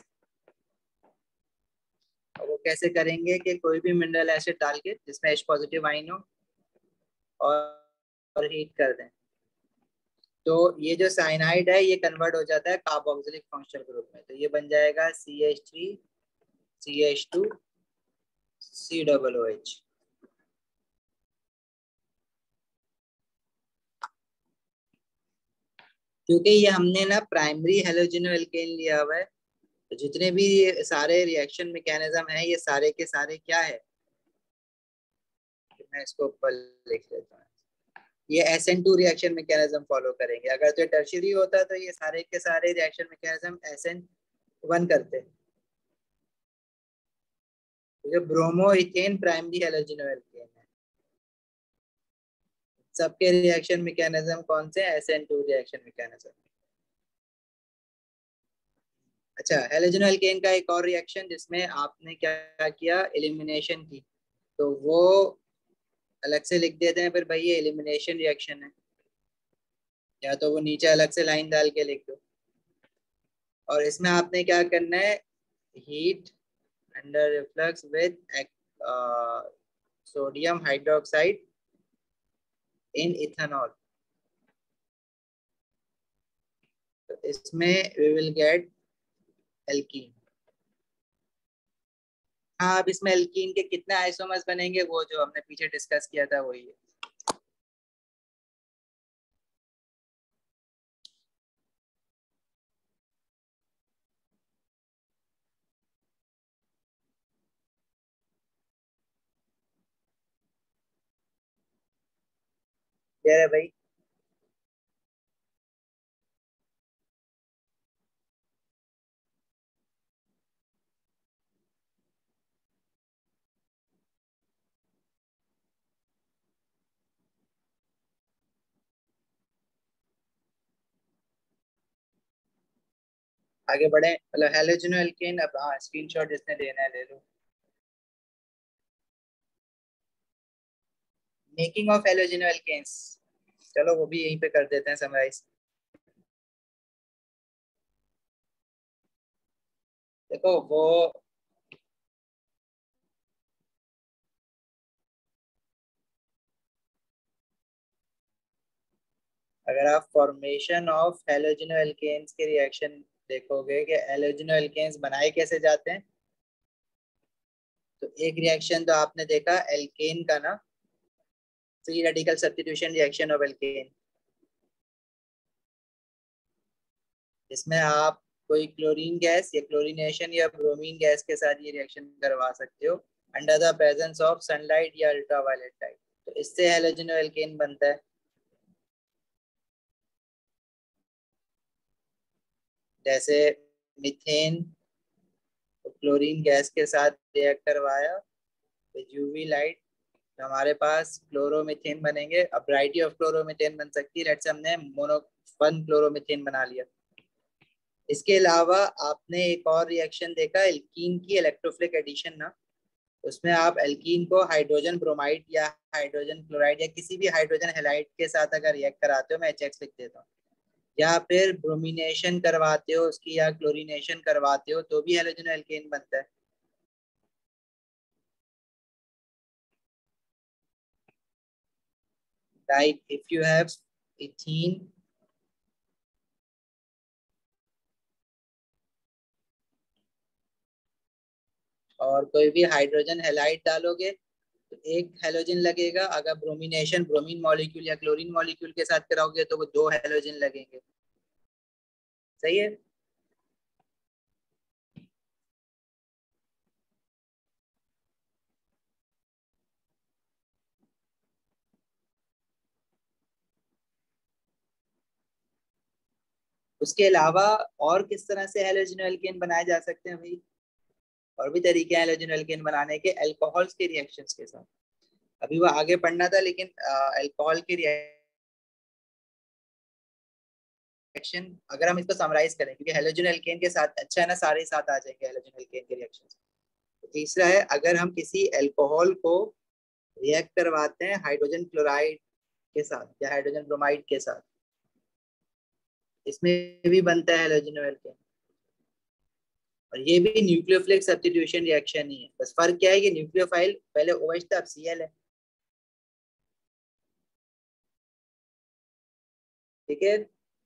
वो कैसे करेंगे कि कोई भी मिनरल एसिड डाल के जिसमें H पॉजिटिव आइन हो, और हीट कर दें, तो ये जो साइनाइड है ये कन्वर्ट हो जाता है कार्बोक्सिलिक फंक्शनल ग्रुप में। तो ये बन जाएगा CH3CH2COOH। क्योंकि ये हमने ना प्राइमरी हेलोजन एल्केन लिया हुआ है, तो जितने भी सारे रिएक्शन मैकेनिज्म है ये सारे के सारे क्या है, मैं इसको ऊपर लिख लेता हूँ। ये SN2 रिएक्शन मैकेनिज्म फॉलो करेंगे। अगर तो टर्शियरी होता तो ये सारे के सारे रिएक्शन मैकेनिज्म SN1 करते। जो bromo ethane primary halogen alkane है, सबके रिएक्शन मैकेनिज्म कौन से, SN2 रिएक्शन मैकेनिज्म। अच्छा, हेलोजन एल्केन का एक और रिएक्शन जिसमें आपने क्या किया, एलिमिनेशन की, तो वो अलग से लिख देते हैं फिर भाई ये एलिमिनेशन रिएक्शन है, या तो वो नीचे अलग से लाइन डाल के लिख दो। और इसमें आपने क्या करना है, heat under reflux with sodium hydroxide in ethanol. तो इसमें वी विल गेट एल्कीन। हाँ, अब इसमें एल्कीन के कितने आइसोमर्स बनेंगे, वो जो हमने पीछे डिस्कस किया था वही है। क्लियर है भाई। आगे बढ़े, मतलब हेलोजन एल्केन। अब हाँ, स्क्रीनशॉट जिसने लेना है ले लो। मेकिंग ऑफ हेलोजन एल्केन्स, चलो वो भी यहीं पे कर देते हैं समराइज। देखो वो, अगर आप फॉर्मेशन ऑफ हेलोजन एल्केन्स के रिएक्शन देखोगे कि हेलोजन एल्केन्स बनाए कैसे जाते हैं, तो एक रिएक्शन तो आपने देखा एल्केन का ना, free radical substitution reaction of alkane. इसमें आप कोई क्लोरीन गैस या क्लोरीनेशन या ब्रोमीन गैस के साथ ये रिएक्शन करवा सकते हो under the presence of sunlight या अल्ट्रावायलेट लाइट, तो इससे हेलोजन एल्केन बनता है। जैसे मीथेन क्लोरीन गैस के साथ रिएक्ट करवाया विद यूवी लाइट, तो हमारे पास क्लोरोमीथेन बनेंगे। अब वैरायटी ऑफ क्लोरोमीथेन बन सकती है, लेट्स से हमने मोनो वन क्लोरोमीथेन बना लिया। इसके अलावा आपने एक और रिएक्शन देखा एल्कीन की, इलेक्ट्रोफिलिक एडिशन ना, उसमें आप एल्कीन को हाइड्रोजन ब्रोमाइड या हाइड्रोजन क्लोराइड या किसी भी हाइड्रोजन हैलाइड के साथ अगर रिएक्ट कराते हो, मैं HX लिख देता हूँ, या फिर ब्रोमिनेशन करवाते हो उसकी या क्लोरीनेशन करवाते हो, तो भी हेलोजन एल्केन बनता है। Like if you have ethene और कोई भी हाइड्रोजन हैलाइड डालोगे तो एक हेलोजन लगेगा। अगर ब्रोमिनेशन ब्रोमीन मॉलिक्यूल या क्लोरीन मॉलिक्यूल के साथ कराओगे तो वो दो हेलोजन लगेंगे। सही है। उसके अलावा और किस तरह से हेलोजन एल्केन बनाए जा सकते हैं भाई? और भी तरीके हैं हेलोजन एल्केन बनाने के, अल्कोहल्स के रिएक्शंस के साथ। अभी वो आगे पढ़ना था, लेकिन अल्कोहल के रिएक्शन अगर हम इसको समराइज करें, क्योंकि हेलोजन एल्केन के साथ अच्छा है ना, सारे साथ आ जाएंगे हेलोजन एल्केन के रिएक्शन। तो तीसरा है, अगर हम किसी अल्कोहल को रिएक्ट करवाते हैं हाइड्रोजन क्लोराइड के साथ या हाइड्रोजन ब्रोमाइड के साथ, इसमें भी बनता है हेलोजन एल्केन। और ये भी न्यूक्लियोफिलिक सब्स्टिट्यूशन रिएक्शन ही है, बस फर्क क्या है कि न्यूक्लियोफाइल पहले OH था, अब Cl है। ठीक है।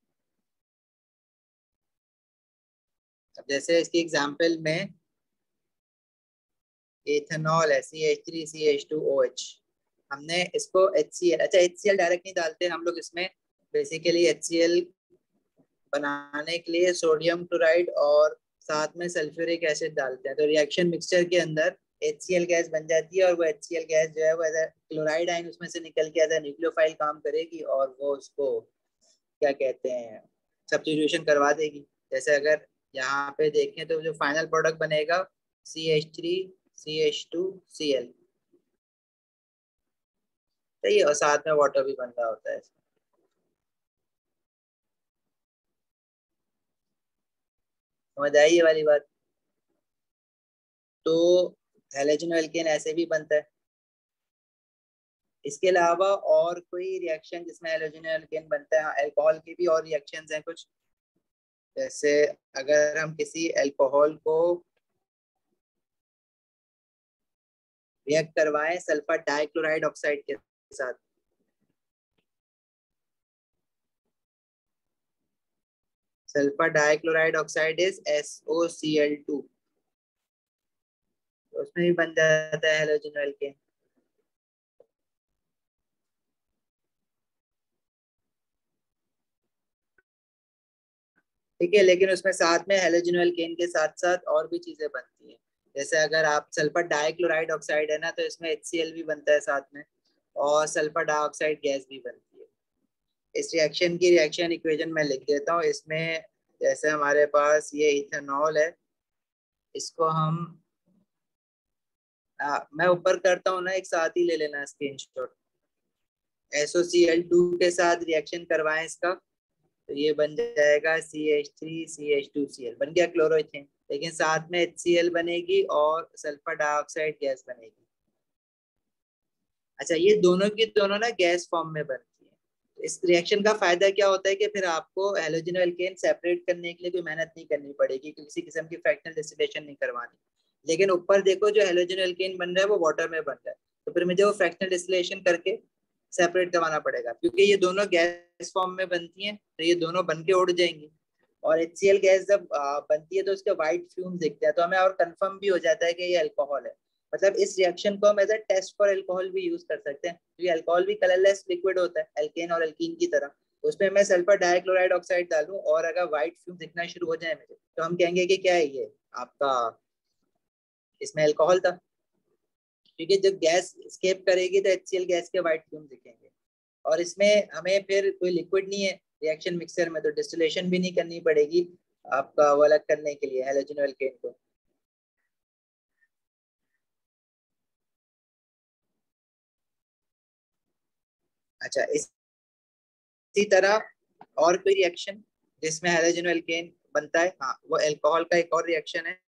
अब जैसे इसकी एग्जांपल में एथेनॉल है, CH3CH2OH, हमने इसको HCl, अच्छा HCl डायरेक्ट नहीं डालते हम लोग इसमें, बेसिकली HCl बनाने के लिए सोडियम क्लोराइड और साथ में सल्फ्यूरिक एसिड डालते हैं, तो रिएक्शन मिक्सचर के अंदर HCl गैस बन जाती है, और वो HCl गैस जो है वो एज क्लोराइड आयन उसमें से निकल के एज न्यूक्लियोफाइल काम करेगी और वो उसको क्या कहते हैं, सब्स्टिट्यूशन करवा देगी। जैसे अगर यहाँ पे देखें तो जो फाइनल प्रोडक्ट बनेगा CH3CH2Cl, सही है, और साथ में वाटर भी बन रहा होता है। समझ आई ये वाली बात? तो हेलोजन एल्केन ऐसे भी बनता है। इसके अलावा और कोई रिएक्शन जिसमें हेलोजन एल्केन बनता है? हाँ, अल्कोहल की भी और रिएक्शंस हैं कुछ। जैसे अगर हम किसी अल्कोहल को रिएक्ट करवाएं सल्फर डाइक्लोराइड ऑक्साइड के साथ, sulphur dichloride oxide is SOCl2, तो उसमें भी बन जाता है हेलोजन एल्केन। ठीक है, लेकिन उसमें साथ में हेलोजन एल्केन के साथ साथ और भी चीजें बनती हैं। जैसे अगर आप सल्फर डाइक्लोराइड ऑक्साइड है ना, तो इसमें HCl भी बनता है साथ में, और सल्फर डाइऑक्साइड गैस भी बनती है। इस रिएक्शन की रिएक्शन इक्वेशन मैं लिख देता हूँ इसमें। जैसे हमारे पास ये इथेनॉल है, इसको हम मैं ऊपर करता हूँ ना, एक साथ ही ले लेना स्क्रीनशॉट। SOCl2 के साथ रिएक्शन करवाएं इसका, तो ये बन जाएगा CH3CH2Cl, बन गया क्लोरोइथेन। लेकिन साथ में HCl बनेगी और सल्फर डाइऑक्साइड गैस बनेगी। अच्छा, ये दोनों की दोनों ना गैस फॉर्म में बनती है। तो इस रिएक्शन का फायदा क्या होता है कि फिर आपको हैलोजन एल्केन सेपरेट करने के लिए कोई मेहनत नहीं करनी पड़ेगी, किसी किस्म की फ्रैक्शनल डिस्टिलेशन नहीं करवानी। लेकिन ऊपर देखो जो हैलोजन एल्केन बन रहा है वो वाटर में बन रहा है, तो फिर मुझे वो फ्रैक्शनल डिस्टिलेशन करके सेपरेट करवाना पड़ेगा, क्योंकि ये दोनों गैस फॉर्म में बनती हैं, तो ये दोनों बन के उड़ जाएंगी। और HCl गैस जब बनती है तो उसके व्हाइट फ्यूम दिखते हैं, तो हमें और कंफर्म भी हो जाता है कि ये अल्कोहल है। मतलब इस रिएक्शन को हम as a test for alcohol भी यूज कर सकते हैं, क्योंकि अल्कोहल भी कलरलेस लिक्विड होता है एल्केन और अल्कीन की तरह। उसमें मैं सल्फर डाइक्लोराइड ऑक्साइड डालूं और अगर व्हाइट फ्यूम दिखना शुरू हो जाए मुझे, तो हम कहेंगे कि क्या है ये आपका, इसमें अल्कोहल था। क्योंकि जब गैस स्केप करेगी तो HCl गैस के व्हाइट फ्यूम दिखेंगे। और इसमें हमें फिर कोई लिक्विड नहीं है रिएक्शन मिक्सर में, तो डिस्टिलेशन भी नहीं करनी पड़ेगी आपका वो अलग करने के लिए हैलोजन एल्केन को। अच्छा, इसी तरह और कोई रिएक्शन जिसमें हैलोजन एल्केन बनता है, हाँ वो अल्कोहल का एक और रिएक्शन है,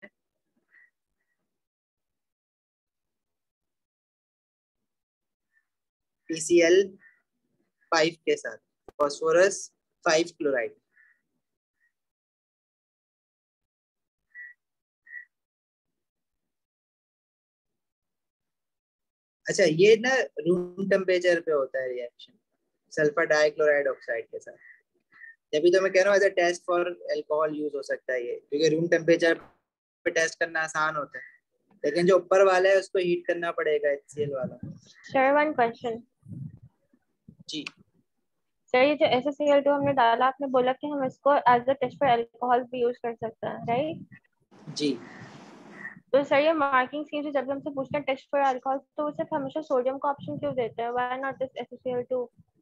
PCl5 के साथ, फास्फोरस 5 क्लोराइड। अच्छा, ये ना रूम टेम्परेचर पे होता है रिएक्शन सल्फर डाइक्लोराइड ऑक्साइड के साथ। तभी तो मैं कह रहा हूँ as a test for alcohol use हो सकता है ये, क्योंकि रूम टेम्परेचर पे टेस्ट करना आसान होता है, लेकिन जो ऊपर वाला है उसको हीट करना पड़ेगा, HCl वाला। Sir one question. जी सर ये जो SaCl2 हमने डाला, आपने बोला कि हम इसको as a test for alcohol भी यूज कर सकते हैं, राइट? जी। तो सर ये मार्किंग स्कीम से जब भी हमसे पूछते हैं टेस्ट फॉर अल्कोहल, तो वो सिर्फ हमेशा सोडियम का ऑप्शन क्यों देते हैं? Why not this SaCl2?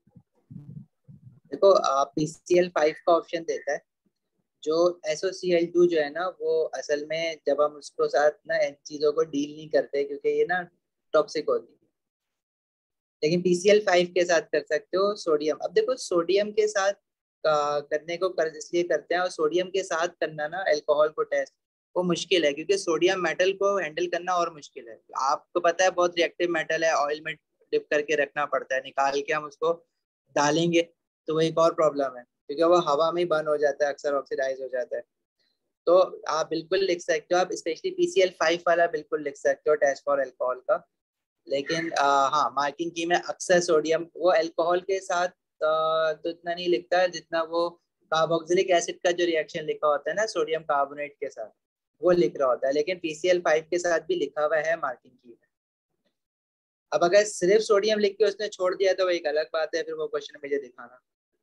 देखो PCl5 का ऑप्शन देता है। जो SOCl2 जो है ना, वो असल में जब हम उसको साथ ना इन चीजों को डील नहीं करते, क्योंकि ये ना टॉक्सिक होती है। लेकिन PCl5 के साथ कर सकते हो सोडियम। अब देखो सोडियम के साथ करने को कर इसलिए करते हैं, और सोडियम के साथ करना ना अल्कोहल को टेस्ट वो मुश्किल है, क्योंकि सोडियम मेटल को हैंडल करना और मुश्किल है। आपको पता है बहुत रिएक्टिव मेटल है, ऑयल में डिप करके रखना पड़ता है, निकाल के हम उसको डालेंगे तो वो एक और प्रॉब्लम है, क्योंकि वो हवा में ही बर्न हो जाता है, अक्सर ऑक्सीडाइज हो जाता है। तो आप बिल्कुल लिख सकते हो, आप स्पेशली PCl5 वाला बिल्कुल लिख सकते हो टेस्ट फॉर अल्कोहल का। लेकिन हाँ, मार्किंग की में अक्सर सोडियम वो अल्कोहल के साथ तो इतना नहीं लिखता है जितना वो कार्बोक्सिलिक एसिड का जो रिएक्शन लिखा होता है ना सोडियम कार्बोनेट के साथ, वो लिख रहा होता है। लेकिन PCl5 के साथ भी लिखा हुआ है मार्किंग की में। अब अगर सिर्फ सोडियम लिख के उसने छोड़ दिया तो वो एक अलग बात है, फिर वो क्वेश्चन मुझे दिखाना।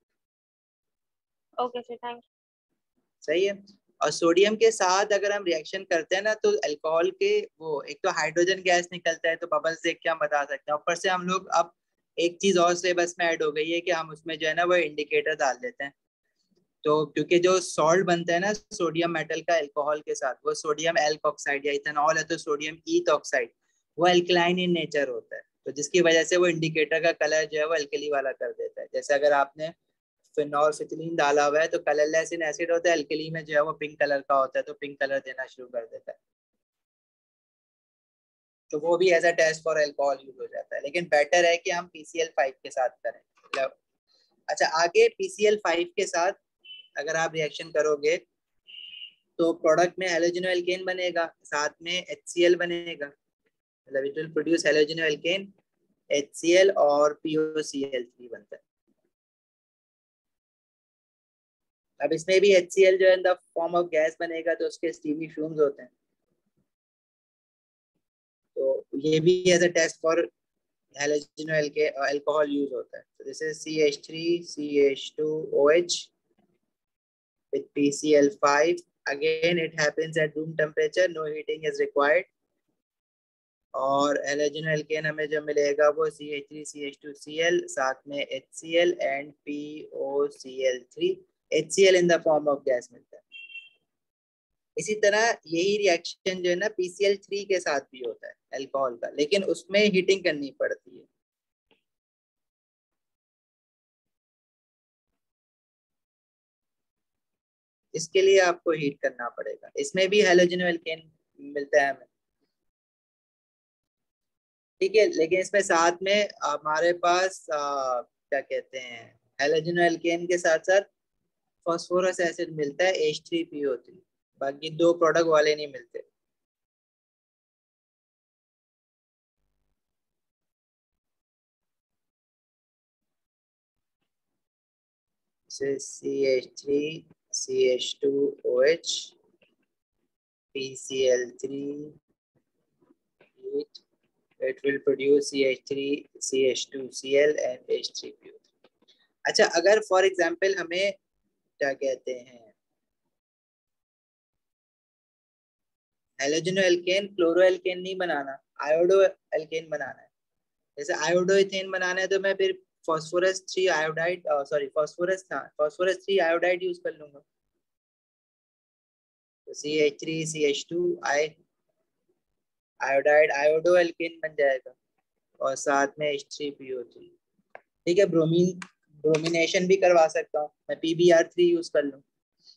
ओके सर, थैंक सही है। और सोडियम के साथ अगर हम रिएक्शन करते हैं ना, तो अल्कोहल के वो एक तो हाइड्रोजन गैस निकलता है, तो बबल्स देख के हम बता सकते हैं। ऊपर से हम लोग अब एक चीज और सिलेबस में ऐड हो गई है कि हम उसमें जो है ना वो इंडिकेटर डाल देते हैं। तो क्योंकि जो सॉल्ट बनता है ना सोडियम मेटल का अल्कोहल के साथ, वो सोडियम एल्क ऑक्साइड या इथेनॉल है तो सोडियम ईथ ऑक्साइड, वो अल्कलाइन इन नेचर होता है। तो जिसकी वजह से वो इंडिकेटर का कलर जो है वो अल्कली वाला कर देता है। जैसे अगर आपने फिनोल्फिथिलीन डाला हुआ है तो कलरलेस इन एसिड होता है, अल्कली में जो है वो पिंक कलर का होता है, तो पिंक कलर देना शुरू कर देता है। तो वो भी as a test for alcohol use हो जाता है, लेकिन बेटर है कि हम PCl5 के साथ करें। मतलब अच्छा, आगे PCl5 के साथ अगर आप रिएक्शन करोगे तो प्रोडक्ट में हैलोजन एल्केन बनेगा, साथ में HCl बनेगा। मतलब it will produce halogen alkane, HCl और POCl3 बनता है। अब इसमें भी HCl जो है in the form of gas बनेगा, तो उसके स्टीमी फ्यूम्स होते हैं। तो ये भी as a test for halogen alcohol use होता है। तो this is CH3CH2OH with PCl5. Again it happens at room temperature, no heating is required। और हैलोजन एल्केन हमें जो मिलेगा वो CH3CH2Cl, साथ में HCl and POCl3। HCl in the form of gas मिलता है। इसी तरह यही रिएक्शन जो है ना PCl3 के साथ भी होता है अल्कोहल का, लेकिन उसमें हीटिंग करनी पड़ती है। इसके लिए आपको हीट करना पड़ेगा। इसमें भी हैलोजन एल्केन मिलता है हमें, ठीक है। लेकिन इसमें साथ में हमारे पास क्या कहते हैं, हैलोजन एल्केन के साथ साथ फास्फोरस एसिड मिलता है H3PO3, बाकी दो प्रोडक्ट वाले नहीं मिलते। CH3 CH2OH PCl3, it will produce CH3 CH2Cl and H3PO3। अच्छा, अगर फॉर एग्जांपल हमें क्या कहते हैं हेलोजन एल्केन क्लोरो एल्केन नहीं बनाना, आयोडो एल्केन बनाना है, जैसे आयोडो इथेन बनाना है, तो मैं फिर phosphorus 3 iodide, sorry phosphorus 3 iodide use कर लूंगा, तो CH3 CH2 iodide iodo alkene बन जाएगा, और साथ में H3PO3। ठीक है, ब्रोमीन ब्रोमिनेशन भी करवा सकता हूँ मैं, PBr3 यूज कर लूँ।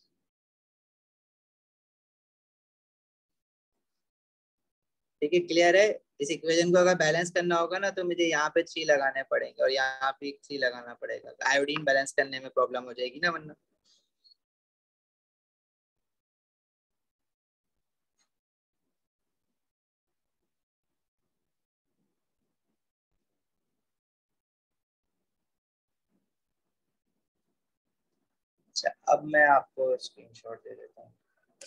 ठीक है, क्लियर है। इस इक्वेशन को अगर बैलेंस करना होगा ना, तो मुझे यहाँ पे 3 लगाने पड़ेंगे और यहाँ पे 3 लगाना पड़ेगा, आयोडीन बैलेंस करने में प्रॉब्लम हो जाएगी ना वरना। अच्छा, अब मैं आपको स्क्रीनशॉट दे देता हूँ।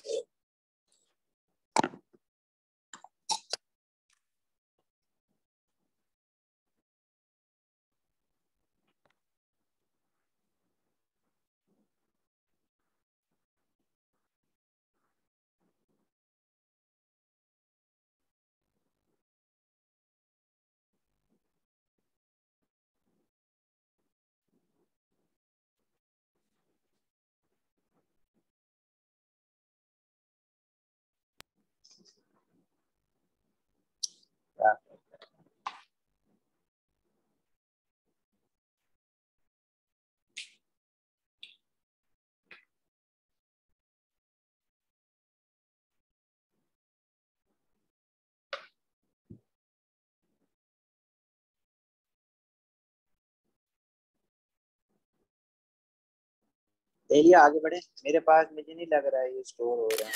चलिए आगे बढ़े, मेरे पास मुझे नहीं लग रहा है ये स्टोर हो रहा है।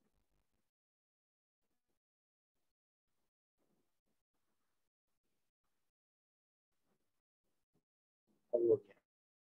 अब हो गया।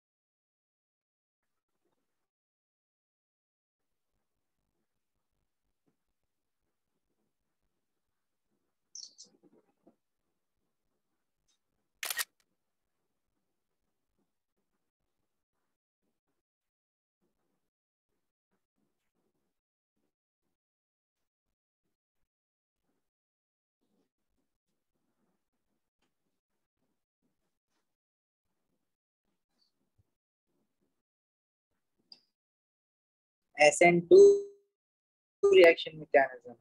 SN2 रिएक्शन मैकेनिज्म,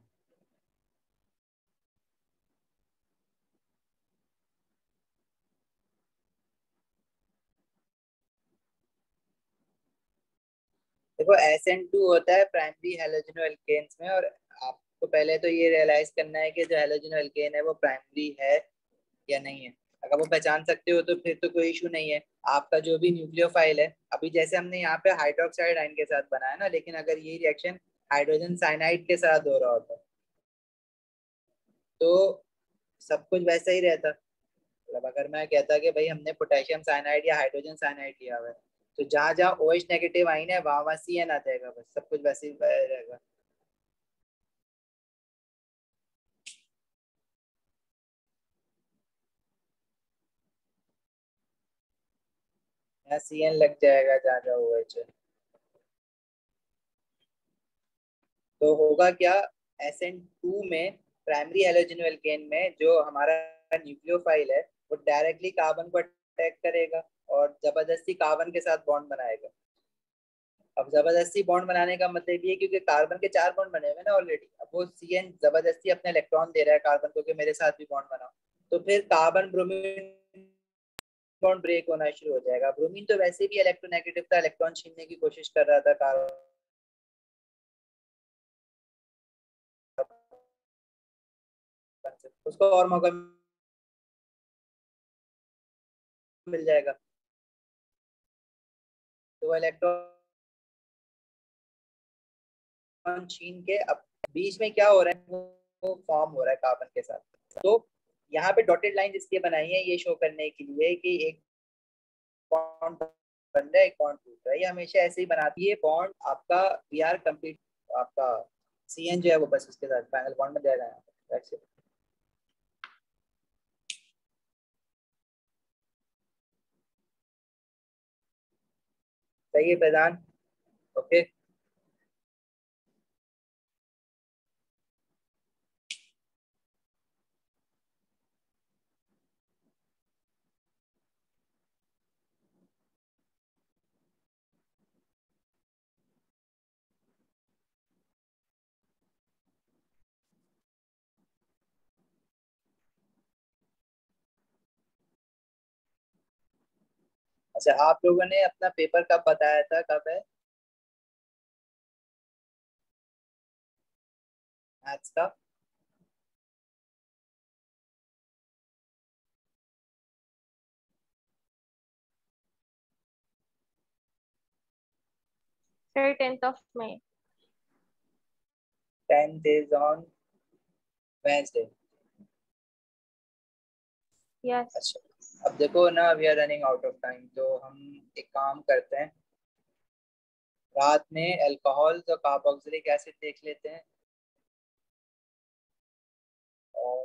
देखो SN2 होता है प्राइमरी हैलोजन एल्केन्स में, और आपको पहले तो ये रियलाइज करना है कि जो हैलोजन एल्केन है वो प्राइमरी है या नहीं है। अगर वो पहचान सकते हो तो फिर तो कोई इशू नहीं है। आपका जो भी न्यूक्लियोफाइल है, अभी जैसे हमने यहाँ पे हाइड्रोक्साइड आयन के साथ बनाया ना, लेकिन अगर ये रिएक्शन हाइड्रोजन साइनाइड के साथ हो रहा होता तो सब कुछ वैसा ही रहता। मतलब अगर मैं कहता कि भाई हमने पोटेशियम साइनाइड या हाइड्रोजन साइनाइड लिया हुआ है, तो जहां जहां OH नेगेटिव आइन है वहां वहां CN आ जाएगा, बस सब कुछ वैसे ही रहेगा। यहाँ CN लग जाएगा जहां जहां OH है। तो होगा क्या, SN2 में प्राइमरी हैलोजन एल्केन में जो हमारा न्यूक्लियोफाइल है वो डायरेक्टली कार्बन को अटैक करेगा और जबरदस्ती कार्बन के साथ बॉन्ड बनाएगा। अब जबरदस्ती बॉन्ड बनाने का मतलब ये है क्योंकि कार्बन के 4 बॉन्ड बने हुए ना ऑलरेडी, अब वो CN जबरदस्ती अपने इलेक्ट्रॉन दे रहा है कार्बन को कि मेरे साथ भी बॉन्ड बनाओ, तो फिर कार्बन ब्रोमीन बॉन्ड ब्रेक होना शुरू हो जाएगा। ब्रोमीन तो वैसे भी इलेक्ट्रोनेगेटिव था, इलेक्ट्रॉन छीनने की कोशिश कर रहा था कार्बन उसको और मौका मिल जाएगा। तो इलेक्ट्रॉन छीन के अब बीच में क्या हो रहा है, वो फॉर्म हो रहा है कार्बन के साथ। तो यहाँ पे डॉटेड लाइन इसलिए बनाई है ये शो करने के लिए कि एक बॉन्ड बन रहा है, एक बॉन्ड टूट रहा है। ये हमेशा ऐसे ही बनाती है बॉन्ड आपका, वी आर कंप्लीट, आपका CN जो है वो बस उसके साथ फाइनल बॉन्ड बन जाएगा यहाँ पे। That's it। सही है प्रधान। ओके। अच्छा, आप लोगों ने अपना पेपर कब बताया था, कब है मैथ्स का? Sir 10th of May। 10th is on Wednesday. Yes. अच्छा, अब देखो ना, we are running out of time, तो हम एक काम करते हैं, रात में अल्कोहल और कार्बोक्सिलिक एसिड देख लेते हैं, और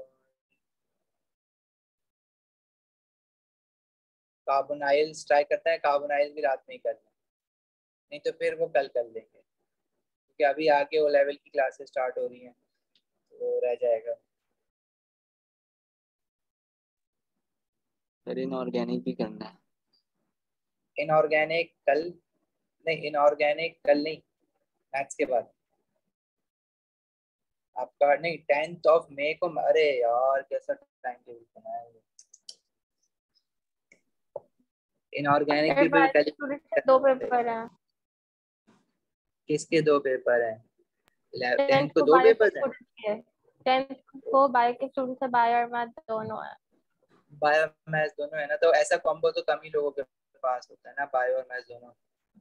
कार्बोनाइल्स ट्राई करते हैं, कार्बोनाइल भी रात में ही कर लें, नहीं तो फिर वो कल कर लेंगे, क्योंकि अभी आगे वो लेवल की क्लासेस स्टार्ट हो रही हैं, तो रह जाएगा। सर इनऑर्गेनिक भी करना है। इनऑर्गेनिक कल नहीं, इनऑर्गेनिक कल नहीं, मैथ्स के बाद आपका नहीं, 10th of May को। अरे यार कैसा टाइम टेबल बनाया है। इनऑर्गेनिक सर भी फिर बायो कल स्टूडेंट से 2 पेपर हैं। किसके 2 पेपर हैं? 10th 10th को को दो बायो के पेपर हैं? स्टूडेंट के, 10th को बायो के स्टूडेंट से बायो और मैथ दोनों है। बायो मैथ्स दोनों है ना, तो ऐसा कॉम्बो तो कम ही लोगों के पास होता है ना, बायो और मैथ्स दोनों।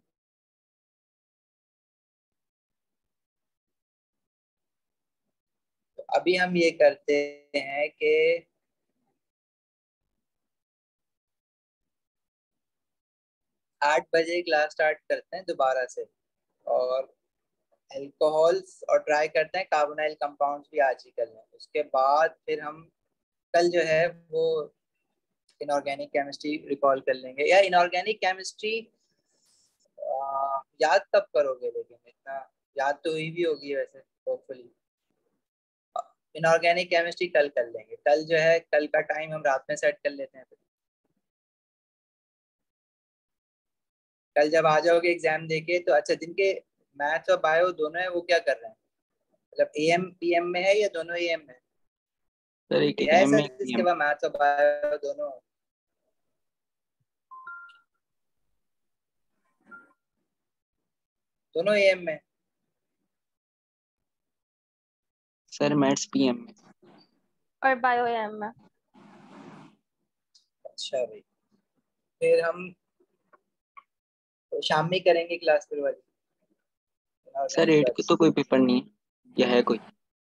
तो अभी हम ये करते हैं कि 8 बजे क्लास स्टार्ट करते हैं दोबारा से, और अल्कोहल्स और ट्राई करते हैं कार्बोनाइल कंपाउंड्स भी आज ही कर लें, उसके बाद फिर हम कल जो है वो इनऑर्गेनिक केमिस्ट्री रिकॉल कर लेंगे। या इनऑर्गेनिक केमिस्ट्री याद कब करोगे, लेकिन इतना याद तो हुई भी होगी वैसे होपफुली। इनऑर्गेनिक केमिस्ट्री कल कर लेंगे, कल जो है कल का टाइम हम रात में सेट कर लेते हैं फिर। कल जब आ जाओगे एग्जाम देके तो, अच्छा जिनके मैथ्स और बायो दोनों है वो क्या कर रहे हैं, मतलब AM PM में है या दोनों AM में? सर एक या एम ऐसा में जिसके पास मैथ्स और बायो दोनों हो? दोनों AM में? सर मैथ्स PM में। और बायो एम में। अच्छा भाई, फिर हम तो शाम में करेंगे क्लास फिर वाली सर इनऑर्गेनिक 8 को वाली। तो कोई पेपर नहीं है, या है कोई?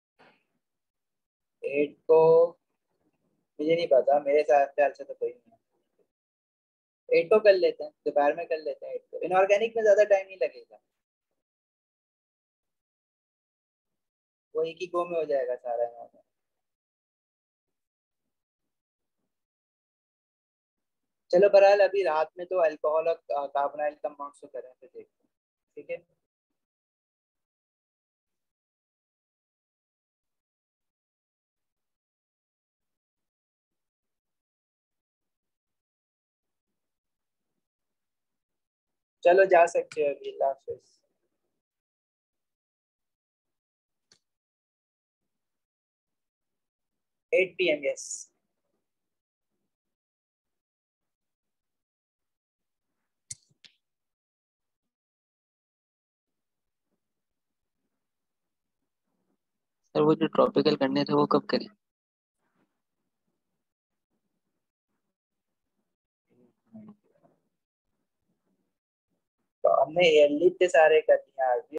8 को मुझे नहीं पता, मेरे ख्याल से तो कोई नहीं है। 8 को कर लेते हैं, दोपहर में कर लेते हैं 8 को, इनऑर्गेनिक में ज्यादा टाइम नहीं लगेगा, वो एक ही गो में हो जाएगा सारा इनऑर्गेनिक। चलो बहरहाल अभी रात में तो अल्कोहल और कार्बोनाइल कंपाउंड्स तो करें, फिर देखते हैं, ठीक है। चलो जा सकते हो अभी, लास्ट 8 PM, यस। सर वो जो ट्रॉपिकल करने थे वो कब करें? तो हमने एयरली इतने सारे कर दिए आज भी।